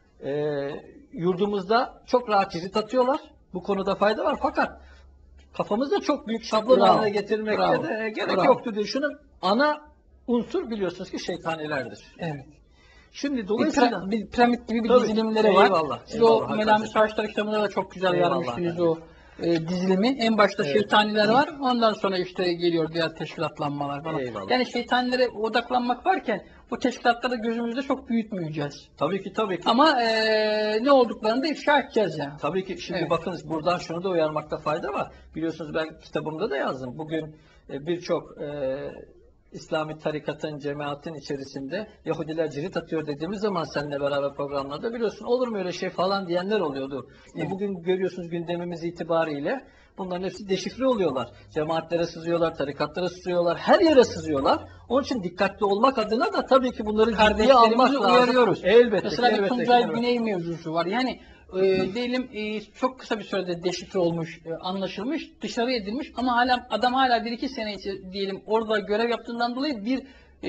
yurdumuzda çok rahat cirit atıyorlar. Bu konuda fayda var fakat kafamızda çok büyük şablon Bravo, haline getirmekte bravo, de gerek bravo. yoktur diye. Şunun ana unsur biliyorsunuz ki şeytanilerdir. Evet. Şimdi dolayısıyla Bir piramit gibi bir Tabii. dizilimleri var. Eyvallah, Siz eyvallah, o Melami hakikaten. Savaşları kitabında da çok güzel Eyvallah, yazmıştınız hakikaten. o dizilimi. En başta Evet. şeytaniler var. Ondan sonra işte geliyor diğer teşkilatlanmalar falan. Eyvallah. Yani şeytanilere odaklanmak varken bu teşkilatları gözümüzde çok büyütmeyeceğiz. Tabii ki tabii ki. Ama ne olduklarını da ifşa edeceğiz yani. Tabii ki şimdi Evet. bakınız buradan şunu da uyarmakta fayda var. Biliyorsunuz ben kitabımda da yazdım. Bugün birçok İslami tarikatın, cemaatin içerisinde Yahudiler cirit atıyor dediğimiz zaman seninle beraber programlarda biliyorsun olur mu öyle şey falan diyenler oluyordu. Evet. Bugün görüyorsunuz gündemimiz itibariyle bunların hepsi deşifre oluyorlar. Cemaatlere sızıyorlar, tarikatlara sızıyorlar, her yere sızıyorlar. Onun için dikkatli olmak adına da tabii ki bunları ciddiye almak Kardeşlerimizi lazım. uyarıyoruz. Elbette. Mesela bir elbette, Tuncay elbette. Güney mevzusu var. Yani diyelim çok kısa bir sürede deşifre olmuş, anlaşılmış, dışarı edilmiş ama adam hala 1-2 sene içi diyelim orada görev yaptığından dolayı bir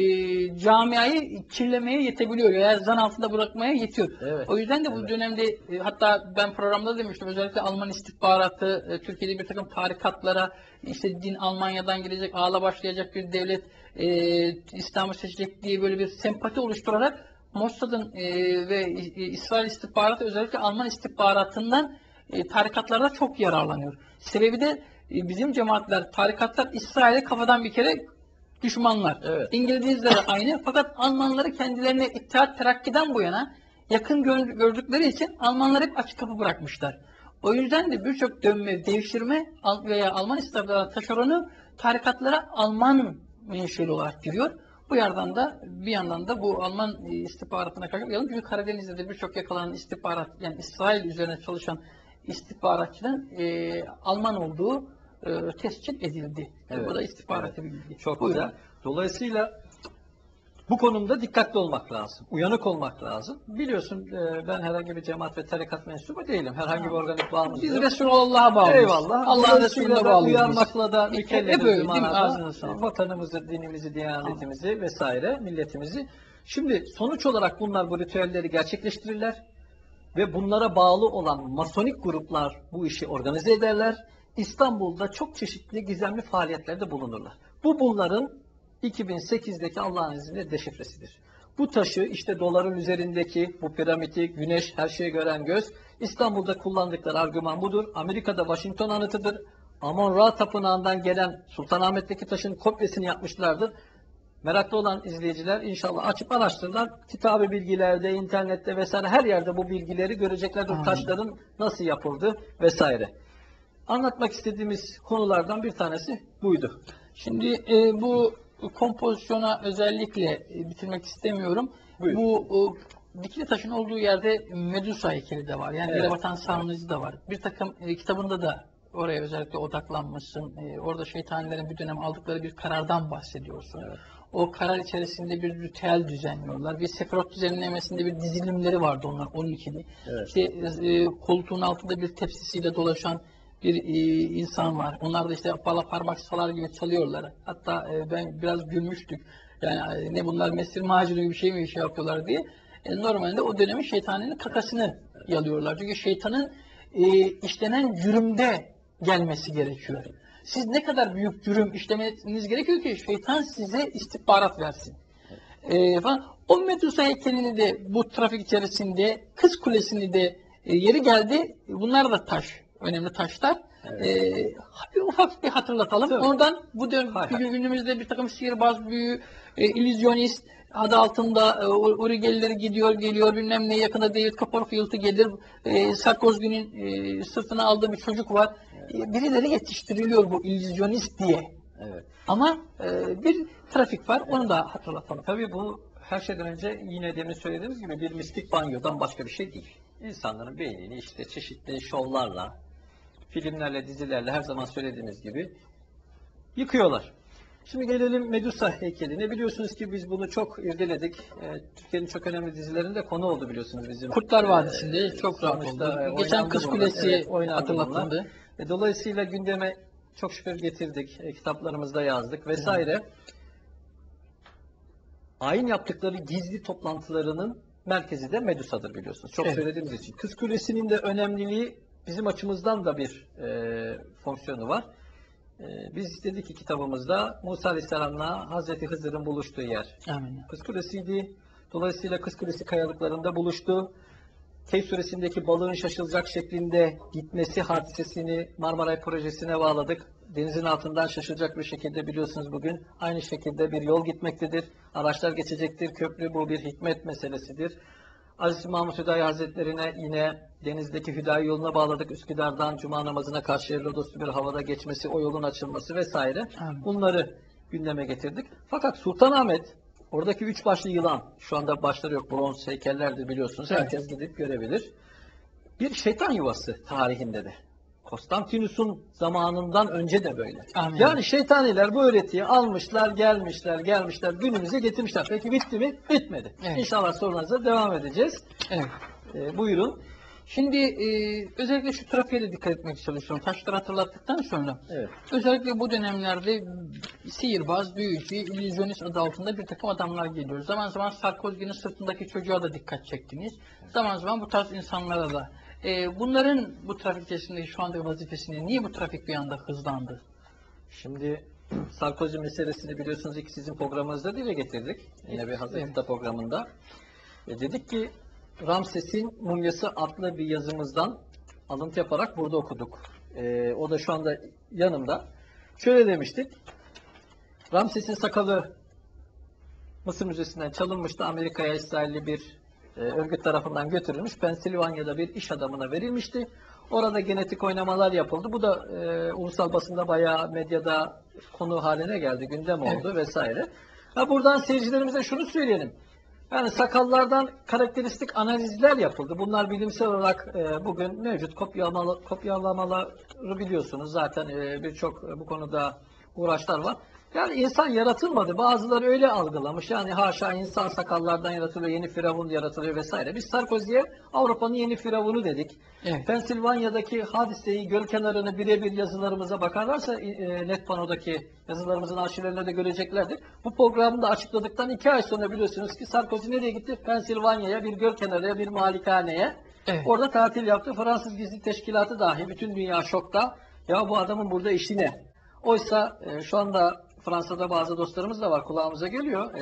camiayı kirlemeye yetebiliyor veya zan altında bırakmaya yetiyor. Evet, O yüzden de bu evet. dönemde hatta ben programda demiştim özellikle Alman istihbaratı Türkiye'de bir takım tarikatlara işte din Almanya'dan gelecek ağla başlayacak bir devlet İslam'ı seçecek diye böyle bir sempati oluşturarak Mossad'ın ve İsrail istihbaratı özellikle Alman istihbaratından tarikatlarda çok yararlanıyor. Sebebi de bizim cemaatler, tarikatlar İsrail'e kafadan bir kere düşmanlar. Evet. İngilizler de aynı fakat Almanları kendilerine İttihat Terakki'den bu yana yakın gördükleri için Almanlar hep açık kapı bırakmışlar. O yüzden de birçok dönme, devşirme veya Alman istihbarat taşeronu tarikatlara Alman menşeli olarak giriyor. Bu yerden de bir yandan da bu Alman istihbaratına karşı uyalım. Çünkü Karadeniz'de de birçok yakalanan istihbarat yani İsrail üzerine çalışan istihbaratçının Alman olduğu tescil edildi. Evet, Bu da istihbarat evet. bir bilgi. Çok Buyurun. güzel. Dolayısıyla bu konumda dikkatli olmak lazım. Uyanık olmak lazım. Biliyorsun ben herhangi bir cemaat ve tarikat mensubu değilim. Herhangi bir organik bağımız Biz yok. Resulullah'a bağlıyız. Eyvallah. Allah'ın Dolayısıyla Resulüne da bağlıyız. uyarmakla da Hep öyle mükellefiz değil mi? manada. Ağzına sağlık. Vatanımızı, dinimizi, diyanetimizi vesaire, milletimizi. Şimdi sonuç olarak bunlar bu ritüelleri gerçekleştirirler ve bunlara bağlı olan masonik gruplar bu işi organize ederler. İstanbul'da çok çeşitli gizemli faaliyetlerde bulunurlar. Bu bunların 2008'deki Allah'ın izniyle deşifresidir. Bu taşı işte doların üzerindeki bu piramidi, güneş, her şeyi gören göz, İstanbul'da kullandıkları argüman budur. Amerika'da Washington anıtıdır. Amon-Ra tapınağından gelen Sultanahmet'teki taşın kopyasını yapmışlardır. Meraklı olan izleyiciler inşallah açıp araştırırlar. Kitabı bilgilerde, internette vesaire her yerde bu bilgileri göreceklerdir. Aynen. Taşların nasıl yapıldığı vesaire. Anlatmak istediğimiz konulardan bir tanesi buydu. Şimdi bu kompozisyona özellikle bitirmek istemiyorum. Buyur. Bu dikili taşın olduğu yerde Medusa heykeli de var. Yani Evet. yere batan sarnıcı da var. Bir takım kitabında da oraya özellikle odaklanmışsın. Orada şeytanilerin bir dönem aldıkları bir karardan bahsediyorsun. Evet. O karar içerisinde bir ritüel düzenliyorlar. Bir seferot düzenlemesinde bir dizilimleri vardı onlar 12'li. Evet. İşte koltuğun altında bir tepsisiyle dolaşan bir insan var. Onlar da işte bala parmak salar gibi çalıyorlar. Hatta ben biraz gülmüştük. Yani ne bunlar mesir macunu gibi bir şey mi şey yapıyorlar diye. Normalde o dönemin şeytanının kakasını yalıyorlar. Çünkü şeytanın işlenen cürümde gelmesi gerekiyor. Siz ne kadar büyük cürüm işlemeniz gerekiyor ki şeytan size istihbarat versin. Falan. O Medusa heykelini de bu trafik içerisinde, Kız Kulesi'ni de yeri geldi. Bunlar da taş, önemli taşlar. Evet. Ufak bir hatırlatalım. Tabii. Oradan bu günümüzde bir takım sihirbaz, büyü, illüzyonist adı altında Urigelleri gidiyor, geliyor, bilmem ne yakında David Copperfield'ı gelir. Sarkozy'nin sırtına aldığı bir çocuk var. Birileri yetiştiriliyor bu illüzyonist diye. Evet. Ama bir trafik var, onu da hatırlatalım. Tabii bu her şeyden önce yine demin söylediğimiz gibi bir mistik banyodan başka bir şey değil. İnsanların beynini işte çeşitli şovlarla, filmlerle, dizilerle her zaman söylediğimiz gibi yıkıyorlar. Şimdi gelelim Medusa heykeline. Biliyorsunuz ki biz bunu çok irdeledik. Türkiye'nin çok önemli dizilerinde konu oldu biliyorsunuz bizim. Kurtlar Vadisi'nde çok rahat sonuçta, oldu. Geçen oynandı Kız bunlar. Kulesi Evet, oynandı hatırlatıldı. bunlar. Dolayısıyla gündeme çok şükür getirdik. Kitaplarımızda yazdık vesaire. Ayin yaptıkları gizli toplantılarının merkezi de Medusa'dır biliyorsunuz. Çok Evet. söylediğimiz için. Kız Kulesi'nin de önemliliği bizim açımızdan da bir fonksiyonu var. Biz istedik ki kitabımızda Musa Aleyhisselam'la Hazreti Hızır'ın buluştuğu yer. Amin. Kız Kulesi'ydi. Dolayısıyla Kız Kulesi kayalıklarında buluştu. Keyif Suresi'ndeki balığın şaşılacak şeklinde gitmesi hadisesini Marmaray Projesi'ne bağladık. Denizin altından şaşılacak bir şekilde biliyorsunuz bugün aynı şekilde bir yol gitmektedir. Araçlar geçecektir. Köprü bu bir hikmet meselesidir. Aziz Mahmud Hüdayi Hazretlerine yine denizdeki Hüdayi yoluna bağladık. Üsküdar'dan Cuma namazına karşı Erlodosu bir havada geçmesi, o yolun açılması vesaire. Amin. Bunları gündeme getirdik. Fakat Sultanahmet, oradaki 3 başlı yılan, şu anda başları yok, bronz heykellerdir biliyorsunuz. Evet. Herkes gidip görebilir. Bir şeytan yuvası tarihinde de. Konstantinus'un zamanından önce de böyle. Amin. Yani şeytaniler bu öğretiyi almışlar, gelmişler, günümüze getirmişler. Peki bitti mi? Bitmedi. Evet. İnşallah sorularınıza devam edeceğiz. Evet. Buyurun. Şimdi özellikle şu trafiğe de dikkat etmek çalışıyorum. Taşları hatırlattıktan sonra. Evet. Özellikle bu dönemlerde sihirbaz, büyücü, illüzyonist adı altında bir takım adamlar geliyor. Zaman zaman Sarkozy'nin sırtındaki çocuğa da dikkat çektiniz. Zaman zaman bu tarz insanlara da. Bunların bu trafik içerisindeki şu anda vazifesini, niye bu trafik bir anda hızlandı? Şimdi Sarkozy meselesini biliyorsunuz ilk sizin programınızda dile getirdik. Yine bir Hazreti Evet. programında. Dedik ki Ramses'in Mumyası adlı bir yazımızdan alıntı yaparak burada okuduk. O da şu anda yanımda. Şöyle demiştik. Ramses'in sakalı Mısır Müzesi'nden çalınmıştı. Amerika'ya İsrailli bir örgüt tarafından götürülmüş. Pensilvanya'da bir iş adamına verilmişti. Orada genetik oynamalar yapıldı. Bu da ulusal basında bayağı medyada konu haline geldi. Gündem oldu vesaire. Buradan seyircilerimize şunu söyleyelim. Yani sakallardan karakteristik analizler yapıldı. Bunlar bilimsel olarak bugün mevcut kopyalamaları biliyorsunuz. Zaten birçok bu konuda uğraşlar var. Yani insan yaratılmadı. Bazıları öyle algılamış. Yani haşa insan sakallardan yaratılıyor, yeni firavun yaratılıyor vesaire. Biz Sarkozy'ye Avrupa'nın yeni firavunu dedik. Evet. Pensilvanya'daki hadiseyi, göl kenarını birebir yazılarımıza bakarlarsa Netpano'daki yazılarımızın arşivlerinde de göreceklerdir. Bu programı da açıkladıktan 2 ay sonra biliyorsunuz ki Sarkozy nereye gitti? Pensilvanya'ya, bir göl kenarıya, bir malikaneye. Evet. Orada tatil yaptı. Fransız Gizli Teşkilatı dahi bütün dünya şokta. Ya bu adamın burada işi ne? Oysa şu anda Fransa'da bazı dostlarımız da var, kulağımıza geliyor.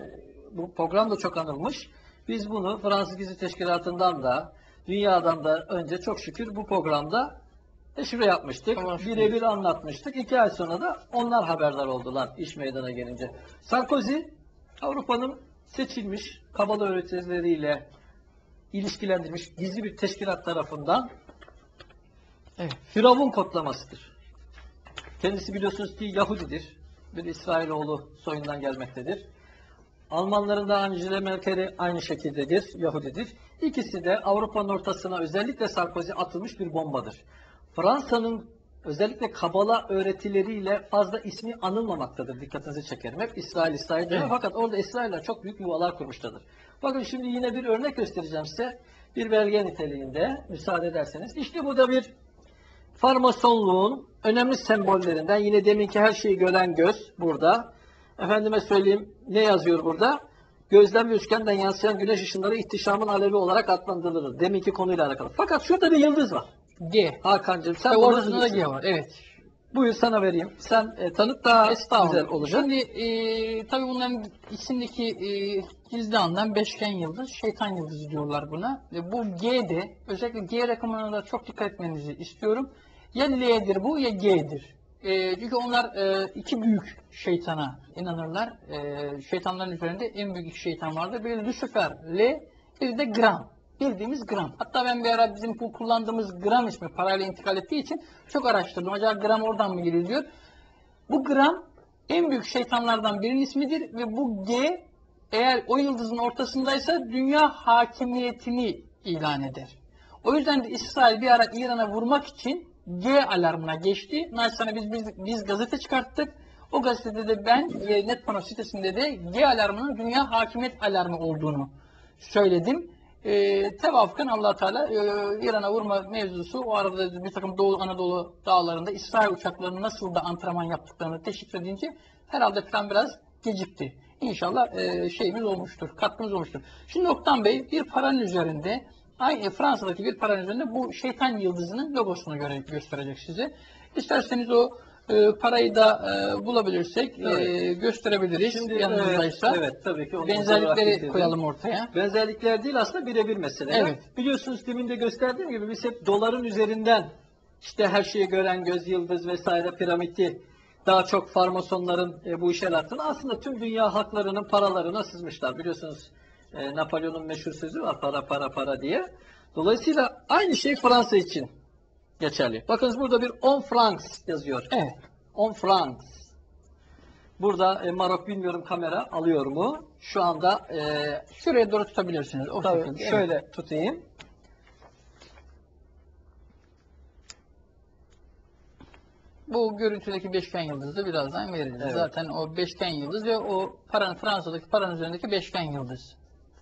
Bu program da çok anılmış. Biz bunu Fransız Gizli Teşkilatı'ndan da, dünyadan da önce çok şükür bu programda Deşifre yapmıştık. Tamam. Birebir anlatmıştık. 2 ay sonra da onlar haberdar oldular iş meydana gelince. Sarkozy Avrupa'nın seçilmiş Kabala öğretileriyle ilişkilendirilmiş gizli bir teşkilat tarafından Evet. Firavun kodlamasıdır. Kendisi biliyorsunuz ki Yahudidir. Bir İsrailoğlu soyundan gelmektedir. Almanların da Angela Merkel'i aynı şekildedir, Yahudidir. İkisi de Avrupa'nın ortasına özellikle Sarkozy atılmış bir bombadır. Fransa'nın özellikle Kabala öğretileriyle fazla ismi anılmamaktadır. Dikkatinizi çekerim. Hep İsrail, İsrail diyor. Evet. Fakat orada İsrailler çok büyük yuvalar kurmuşlardır. Bakın şimdi yine bir örnek göstereceğim size. Bir belge niteliğinde müsaade ederseniz. İşte bu da bir farmasonluğun önemli sembollerinden. Yine deminki her şeyi gören göz burada. Efendime söyleyeyim ne yazıyor burada? Gözlem ve üçgenden yansıyan güneş ışınları ihtişamın alevi olarak adlandırılır. Deminki konuyla alakalı. Fakat şurada bir yıldız var. G. Hakan'cığım sen Ve bunu ortasında da bilirsin. G var. Evet. Buyur sana vereyim. Sen tanıt daha güzel olacak. Şimdi tabii bunların içindeki gizli anlam beşgen yıldız, şeytan yıldızı diyorlar buna. Bu G'de, özellikle G rakamına da çok dikkat etmenizi istiyorum. Ya L'dir bu ya G'dir. Çünkü onlar iki büyük şeytana inanırlar. Şeytanların üzerinde en büyük iki şeytan vardır. Biri Lucifer, L, biri de Gram. Bildiğimiz gram. Hatta ben bir ara bizim bu kullandığımız gram ismi parayla intikal ettiği için çok araştırdım. Acaba gram oradan mı geliyor diyor. Bu gram en büyük şeytanlardan birinin ismidir ve bu G eğer o yıldızın ortasındaysa dünya hakimiyetini ilan eder. O yüzden de İsrail bir ara İran'a vurmak için G alarmına geçti. Naçizane biz gazete çıkarttık. O gazetede de ben NetPano sitesinde de G alarmının dünya hakimiyet alarmı olduğunu söyledim. Tevafıken Allah Teala İran'a vurma mevzusu o arada bir takım Doğu Anadolu dağlarında İsrail uçaklarının nasıl da antrenman yaptıklarını teşhis edince herhalde plan biraz gecikti. İnşallah şeyimiz olmuştur, katkımız olmuştur. Şimdi Oktan Bey bir paranın üzerinde Fransa'daki bir paranın üzerinde bu şeytan yıldızının logosunu gösterecek size. İsterseniz o parayı da bulabilirsek gösterebiliriz. Şimdi Yanınızdaysa. evet tabii ki. Benzerlikleri koyalım ortaya. Benzerlikler değil aslında birebir mesele. Evet. Biliyorsunuz demin de gösterdiğim gibi biz hep doların üzerinden işte her şeyi gören göz, yıldız vesaire piramidi daha çok farmasonların bu işe el attığını aslında tüm dünya halklarının paralarına sızmışlar. Biliyorsunuz Napolyon'un meşhur sözü var para para para diye. Dolayısıyla aynı şey Fransa için geçerli. Bakınız burada bir 10 francs yazıyor. Evet. 10 francs. Burada Marok bilmiyorum kamera alıyor mu? Şu anda Şuraya doğru tutabilirsiniz. O tabii, şekilde. şöyle Evet. tutayım. Bu görüntüdeki beşgen yıldızı birazdan veririz. Evet. Zaten o beşgen yıldız ve o paranın Fransa'daki paranın üzerindeki beşgen yıldız.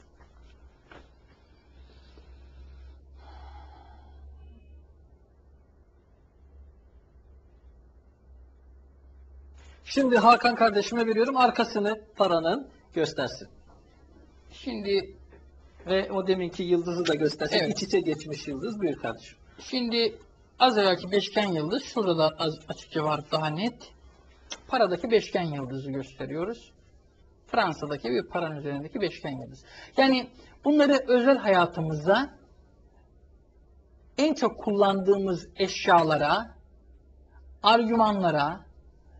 Şimdi Hakan kardeşime veriyorum. Arkasını paranın göstersin. Şimdi Ve o deminki yıldızı da göstersin. Evet. İç içe geçmiş yıldız. Buyur kardeşim. Şimdi az evvelki beşgen yıldız şurada da açıkça var daha net. Paradaki beşgen yıldızı gösteriyoruz. Fransa'daki bir paranın üzerindeki beşgen yıldız. Yani bunları özel hayatımızda en çok kullandığımız eşyalara, argümanlara,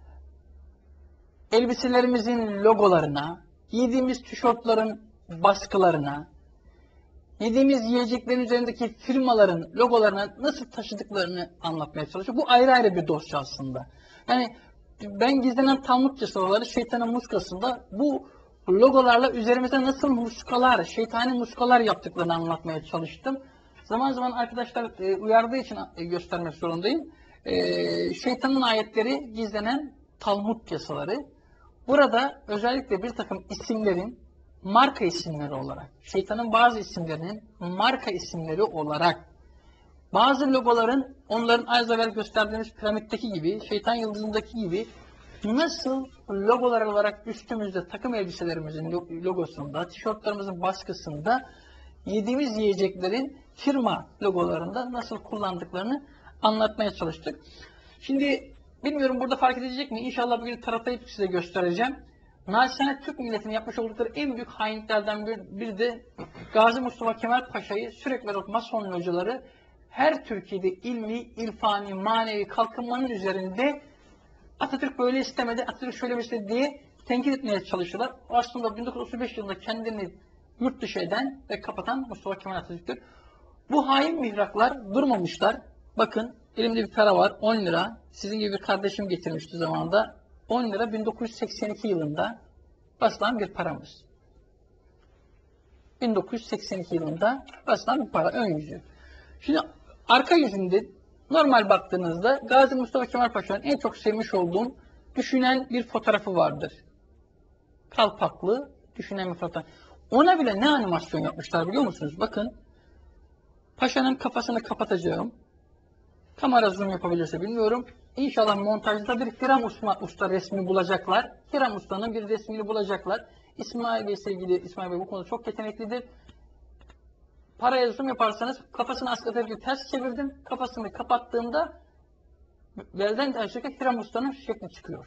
elbiselerimizin logolarına, giydiğimiz tişörtlerin baskılarına, yediğimiz yiyeceklerin üzerindeki firmaların logolarına nasıl taşıdıklarını anlatmaya çalışıyor. Bu ayrı ayrı bir dosya aslında. Yani ben gizlenen Talmud cesaları şeytanın muskasında bu logolarla üzerimize nasıl muskalar, şeytani muskalar yaptıklarını anlatmaya çalıştım. Zaman zaman arkadaşlar uyardığı için göstermek zorundayım. Şeytanın ayetleri gizlenen Talmud yasaları. Burada özellikle bir takım isimlerin marka isimleri olarak, şeytanın bazı isimlerinin marka isimleri olarak, bazı logoların onların az evvel gösterdiğimiz piramitteki gibi, şeytan yıldızındaki gibi nasıl logolar olarak üstümüzde takım elbiselerimizin logosunda, tişörtlerimizin baskısında, yediğimiz yiyeceklerin firma logolarında nasıl kullandıklarını anlatmaya çalıştık. Şimdi bilmiyorum burada fark edecek mi? İnşallah bugün taraflayıp size göstereceğim. Naçizane Türk milletinin yapmış oldukları en büyük hainliklerden bir de Gazi Mustafa Kemal Paşa'yı sürekli olarak Mason locaları her Türkiye'de ilmi, irfani, manevi kalkınmanın üzerinde Atatürk böyle istemedi, Atatürk şöyle bir istedi diye tenkit etmeye çalışıyorlar. Aslında 1935 yılında kendini yurt dışı eden ve kapatan Mustafa Kemal Atatürk'tür. Bu hain mihraklar durmamışlar. Bakın elimde bir para var, 10 lira. Sizin gibi bir kardeşim getirmişti zamanında. 10 lira 1982 yılında basılan bir paramız. 1982 yılında basılan bir para, ön yüzü. Şimdi arka yüzünde normal baktığınızda Gazi Mustafa Kemal Paşa'nın en çok sevmiş olduğum düşünen bir fotoğrafı vardır. Kalpaklı, düşünen bir fotoğraf. Ona bile ne animasyon yapmışlar biliyor musunuz? Bakın, Paşa'nın kafasını kapatacağım. Kamera zoom yapabilirse bilmiyorum. İnşallah montajda bir Hiram Usta resmi bulacaklar. Hiram Usta'nın bir resmini bulacaklar. İsmail Bey, sevgili İsmail Bey bu konuda çok yeteneklidir. Paraya zoom yaparsanız kafasını asgari gibi ters çevirdim. Kafasını kapattığımda belden de aşağı Hiram Usta'nın şekli çıkıyor.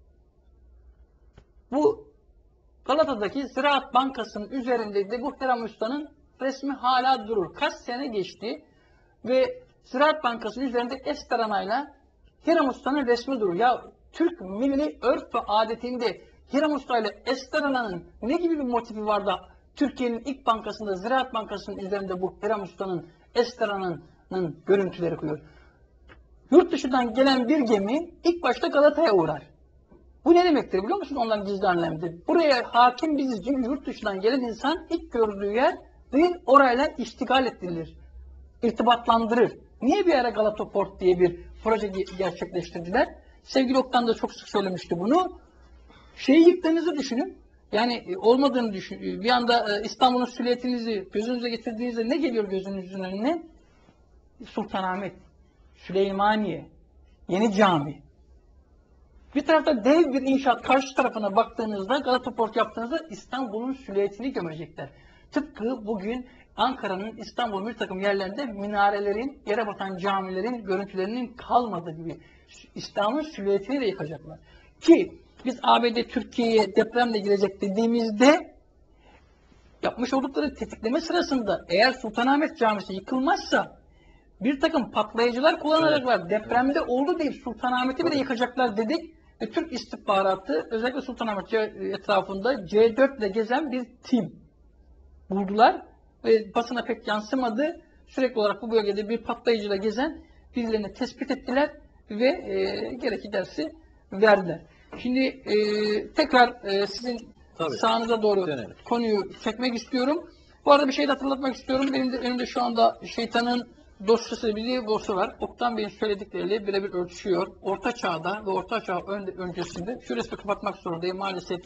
Bu Galata'daki Ziraat Bankası'nın üzerinde de bu Hiram Usta'nın resmi hala durur. Kaç sene geçti ve Ziraat Bankası'nın üzerinde Esterana'yla Hiram Usta'nın resmi durur. Ya Türk milli örf ve adetinde Hiram Usta ile Esterana'nın ne gibi bir motifi var da Türkiye'nin ilk bankasında, Ziraat Bankası'nın üzerinde bu Hiram Usta'nın, Esterana'nın görüntüleri koyuyor. Yurt dışından gelen bir gemi ilk başta Galata'ya uğrar. Bu ne demektir biliyor musun? Onların gizli anlamıdır. Buraya hakim biziz. Çünkü yurt dışından gelen insan ilk gördüğü yer değil, orayla iştigal ettirilir. İrtibatlandırır. Niye bir ara Galata Port diye bir proje gerçekleştirdiler? Sevgili Oktan da çok sık söylemişti bunu. Şeyi yıktığınızı düşünün. Yani olmadığını düşünün. Bir anda İstanbul'un silüetinizi gözünüze getirdiğinizde ne geliyor gözünüzün önüne? Sultanahmet, Süleymaniye, Yeni Cami. Bir tarafta dev bir inşaat, karşı tarafına baktığınızda, Galata Port yaptığınızda İstanbul'un silüetini gömecekler. Tıpkı bugün Ankara'nın, İstanbul'un bir takım yerlerinde minarelerin, yere batan camilerin görüntülerinin kalmadığı gibi İstanbul'un silüetini de yıkacaklar. Ki biz ABD Türkiye'ye depremle girecek dediğimizde yapmış oldukları tetikleme sırasında eğer Sultanahmet Camisi yıkılmazsa bir takım patlayıcılar kullanacaklar. Evet. Depremde oldu deyip Sultanahmet'i bile yıkacaklar dedik. Ve Türk istihbaratı özellikle Sultanahmet etrafında C4 ile gezen bir tim buldular. Ve basına pek yansımadı. Sürekli olarak bu bölgede bir patlayıcıyla gezen birilerini tespit ettiler ve gerekli dersi verdiler. Şimdi tekrar sizin sağınıza doğru konuyu çekmek istiyorum. Bu arada bir şey de hatırlatmak istiyorum. Benim de önümde şu anda şeytanın dosyası, bir dosya var. Oktan Bey'in söyledikleriyle birebir örtüşüyor. Orta Çağ'da ve Orta Çağ öncesinde şu resmi kapatmak zorundayım. Maalesef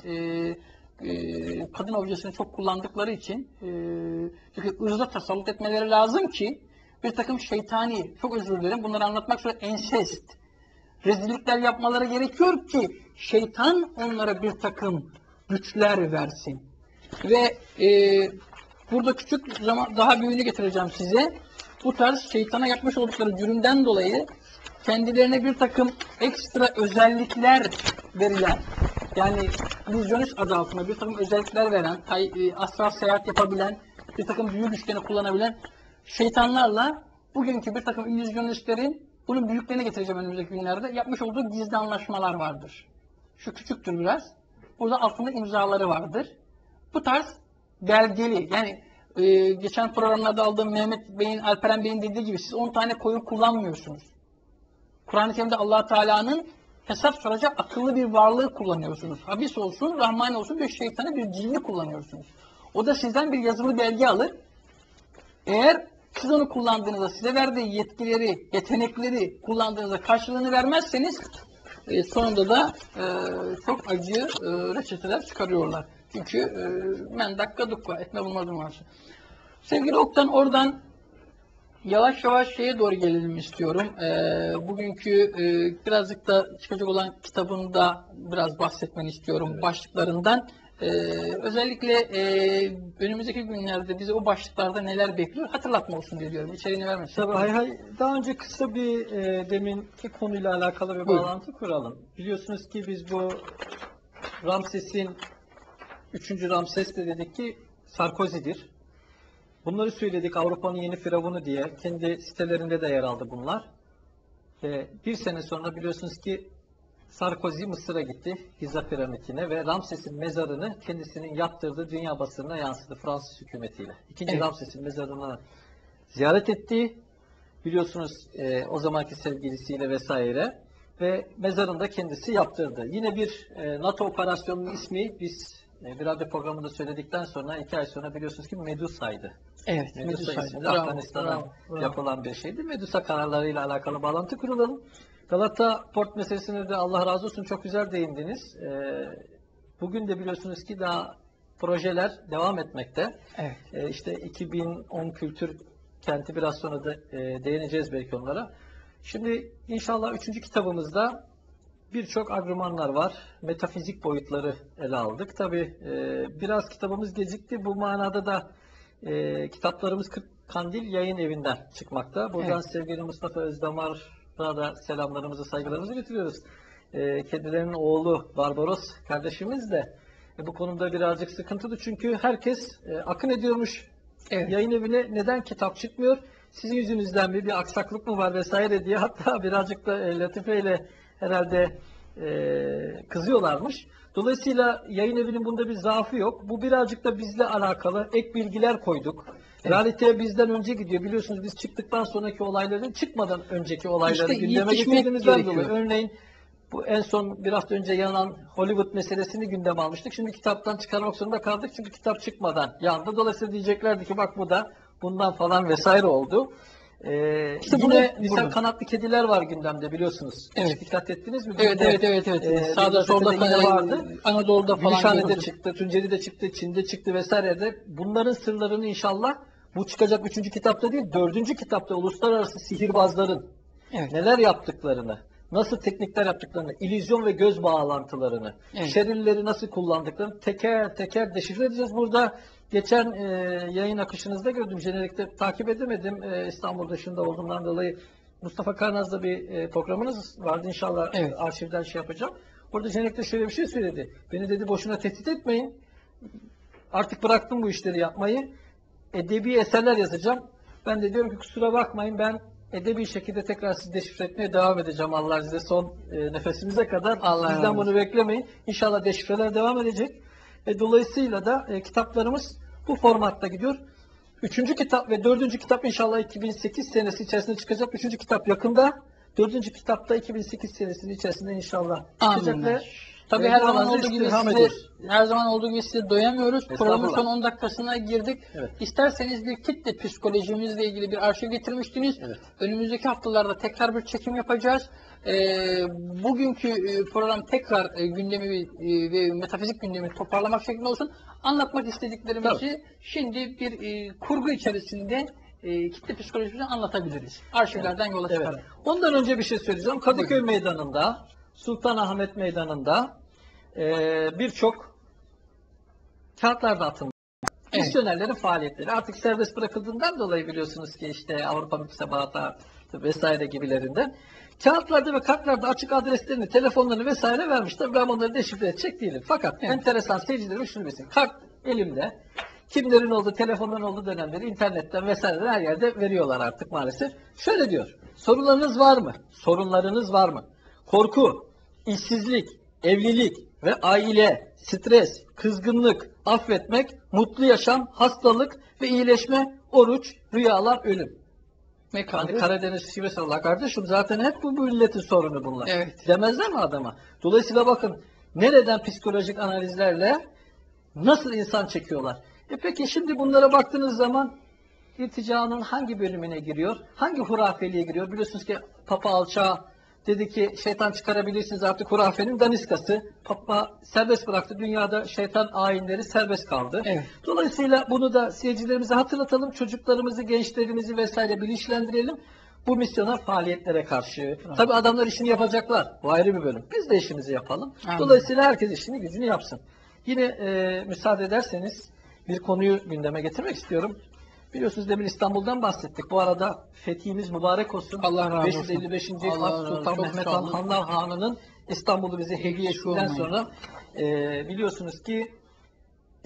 kadın objesini çok kullandıkları için çünkü ırzda tasallut etmeleri lazım ki bir takım şeytani, çok özür dilerim, bunları anlatmak sonra ensest, rezillikler yapmaları gerekiyor ki şeytan onlara bir takım güçler versin. Ve burada küçük zaman daha büyüğünü getireceğim size. Bu tarz şeytana yapmış oldukları cürümden dolayı kendilerine bir takım ekstra özellikler verilen, yani illüzyonist adı altında bir takım özellikler veren, astral seyahat yapabilen, bir takım büyü güçlerini kullanabilen şeytanlarla bugünkü bir takım illüzyonistlerin, bunun büyüklerine getireceğim önümüzdeki günlerde, yapmış olduğu gizli anlaşmalar vardır. Şu küçüktür biraz. Burada altında imzaları vardır. Bu tarz belgeli, yani geçen programlarda aldığım Mehmet Bey'in, Alperen Bey'in dediği gibi siz 10 tane koyun kullanmıyorsunuz. Kur'an-ı Kerim'de Allah Teala'nın hesap soracak akıllı bir varlığı kullanıyorsunuz. Habis olsun, Rahman olsun, bir şeytanı, bir cinni kullanıyorsunuz. O da sizden bir yazılı belge alır. Eğer siz onu kullandığınızda, size verdiği yetkileri, yetenekleri kullandığınızda karşılığını vermezseniz sonunda da çok acı reçeteler çıkarıyorlar. Çünkü men dakika dukka, etme bulmadım varsa. Sevgili Oktan, oradan yavaş yavaş şeye doğru gelelim istiyorum. Bugünkü birazcık da çıkacak olan kitabında biraz bahsetmeni istiyorum, evet, başlıklarından. Özellikle önümüzdeki günlerde bizi o başlıklarda neler bekliyor hatırlatma olsun diye diyorum. İçeriğini vermesin. Tabii, daha önce kısa bir deminki konuyla alakalı bir bağlantı kuralım. Biliyorsunuz ki biz bu Ramses'in 3. Ramses de dedik ki Sarkozy'dir. Bunları söyledik, Avrupa'nın yeni firavunu diye. Kendi sitelerinde de yer aldı bunlar. Bir sene sonra biliyorsunuz ki Sarkozy Mısır'a gitti, Giza piramidine ve Ramses'in mezarını kendisinin yaptırdığı dünya basınına yansıdı Fransız hükümetiyle. İkinci Evet. Ramses'in mezarını ziyaret etti. Biliyorsunuz o zamanki sevgilisiyle vesaire ve mezarında kendisi yaptırdı. Yine bir NATO operasyonunun ismi biz bir radyo programında söyledikten sonra 2 ay sonra biliyorsunuz ki Medusa'ydı. Evet. Medusa Medusa. isminde Bravo, Afganistan'a bravo. yapılan bir şeydi. Medusa kararlarıyla alakalı bağlantı kuralım. Galata Port meselesine de Allah razı olsun çok güzel değindiniz. Bugün de biliyorsunuz ki daha projeler devam etmekte. Evet. İşte 2010 kültür kenti biraz sonra da değineceğiz belki onlara. Şimdi inşallah 3. kitabımızda birçok argümanlar var. Metafizik boyutları ele aldık. Tabii biraz kitabımız gecikti. Bu manada da kitaplarımız 40 Kandil Yayın Evi'nden çıkmakta. Buradan Evet. sevgili Mustafa Özdamar'a da selamlarımızı, saygılarımızı getiriyoruz. Kendilerinin oğlu Barbaros kardeşimiz de bu konuda birazcık sıkıntılı. Çünkü herkes akın ediyormuş Evet. yayın evine. Neden kitap çıkmıyor? Sizin yüzünüzden bir aksaklık mı var vesaire diye, hatta birazcık da Latife ile herhalde kızıyorlarmış. Dolayısıyla yayın evinin bunda bir zaafı yok. Bu birazcık da bizle alakalı ek bilgiler koyduk. Evet. Realite bizden önce gidiyor. Biliyorsunuz biz çıktıktan sonraki olayların çıkmadan önceki olayları İşte gündeme yetişmek getirdiğimizden gerekiyor. dolayı. Örneğin bu en son bir hafta önce yanan Hollywood meselesini gündeme almıştık. Şimdi kitaptan çıkarmak zorunda kaldık çünkü kitap çıkmadan yandı. Dolayısıyla diyeceklerdi ki bak bu da bundan falan vesaire oldu. İşte Yine bunu- misal burada. kanatlı kediler var gündemde biliyorsunuz. Evet. Hiç dikkat ettiniz mi? Evet, Bir de, evet. bir Sağda solda gazetede yine vardı. Anadolu'da falan Gümüşhane'de gördüm. çıktı, Tunceli'de çıktı, Çin'de çıktı vesairede. Bunların sırlarını inşallah bu çıkacak 3. kitapta değil, 4. kitapta uluslararası sihirbazların Evet. neler yaptıklarını, nasıl teknikler yaptıklarını, illüzyon ve göz bağlantılarını, Evet. şerilleri nasıl kullandıklarını teker teker deşifre edeceğiz. Burada geçen yayın akışınızda gördüm, jenerikte takip edemedim. İstanbul dışında olduğumdan dolayı Mustafa Karnaz'da bir programınız vardı. İnşallah Evet. arşivden şey yapacağım. Orada jenerikte şöyle bir şey söyledi. Beni dedi boşuna tehdit etmeyin. Artık bıraktım bu işleri yapmayı. Edebi eserler yazacağım. Ben de diyorum ki kusura bakmayın, ben edebi şekilde tekrar sizi deşifre etmeye devam edeceğim Allah size son nefesimize kadar. Allah Bizden razı bunu beklemeyin. İnşallah deşifreler devam edecek. Dolayısıyla da kitaplarımız bu formatta gidiyor. 3. kitap ve 4. kitap inşallah 2008 senesi içerisinde çıkacak. 3. kitap yakında. 4. kitap da 2008 senesinin içerisinde inşallah çıkacak Amin. ve Tabii her zaman dualarınızı olduğu gibi istirham size, ediyoruz. her zaman olduğu gibi size doyamıyoruz. Programın Estağfurullah. son 10 dakikasına girdik. Evet. İsterseniz bir kitle psikolojimizle ilgili bir arşiv getirmiştiniz. Evet. Önümüzdeki haftalarda tekrar bir çekim yapacağız. Bugünkü program tekrar gündemi ve metafizik gündemi toparlamak şeklinde olsun. Anlatmak istediklerimizi şimdi bir kurgu içerisinde kitle psikolojimizi anlatabiliriz. Arşivlerden yola Evet. çıkarak. Ondan önce bir şey söyleyeceğim. Kadıköy Buyurun. Meydanı'nda, Sultanahmet Meydanı'nda birçok kağıtlar dağıtılmış. Evet. Misyonerlerin faaliyetleri artık serbest bırakıldığından dolayı biliyorsunuz ki işte Avrupa Müktesebatı vesaire gibilerinden kağıtlarda ve kartlarda açık adreslerini, telefonlarını vesaire vermişler. Ben onları deşifre edecek değilim. Fakat Evet. enteresan seyircilerim şunu bilsin. Kart elimde. Kimlerin olduğu, telefonların olduğu dönemleri internetten vesaire her yerde veriyorlar artık maalesef. Şöyle diyor. Sorularınız var mı? Sorunlarınız var mı? Korku, işsizlik, evlilik ve aile, stres, kızgınlık, affetmek, mutlu yaşam, hastalık ve iyileşme, oruç, rüyalar, ölüm. Ne Hani kaldı? Karadeniz şivesi olarak kardeşim zaten hep bu milletin sorunu bunlar. Evet. Demezler mi adama? Dolayısıyla bakın nereden psikolojik analizlerle nasıl insan çekiyorlar. Peki şimdi bunlara baktığınız zaman irticanın hangi bölümüne giriyor? Hangi hurafeliğe giriyor? Biliyorsunuz ki Papa Alçağı dedi ki şeytan çıkarabilirsiniz artık hurafenin daniskası. Papa serbest bıraktı. Dünyada şeytan ayinleri serbest kaldı. Evet. Dolayısıyla bunu da seyircilerimize hatırlatalım. Çocuklarımızı, gençlerimizi vesaire bilinçlendirelim. Bu misyona faaliyetlere karşı. Tabii adamlar işini yapacaklar. Bu ayrı bir bölüm. Biz de işimizi yapalım. Aynen. Dolayısıyla herkes işini gücünü yapsın. Yine müsaade ederseniz bir konuyu gündeme getirmek istiyorum. Biliyorsunuz demin İstanbul'dan bahsettik. Bu arada fethimiz mübarek olsun. Allah razı olsun. 555. Allah razı olsun. Sultan Çok Mehmet sağ Han olun. Hanlar Hanı'nın İstanbul'u bize hediye ettikten olmayın. sonra biliyorsunuz ki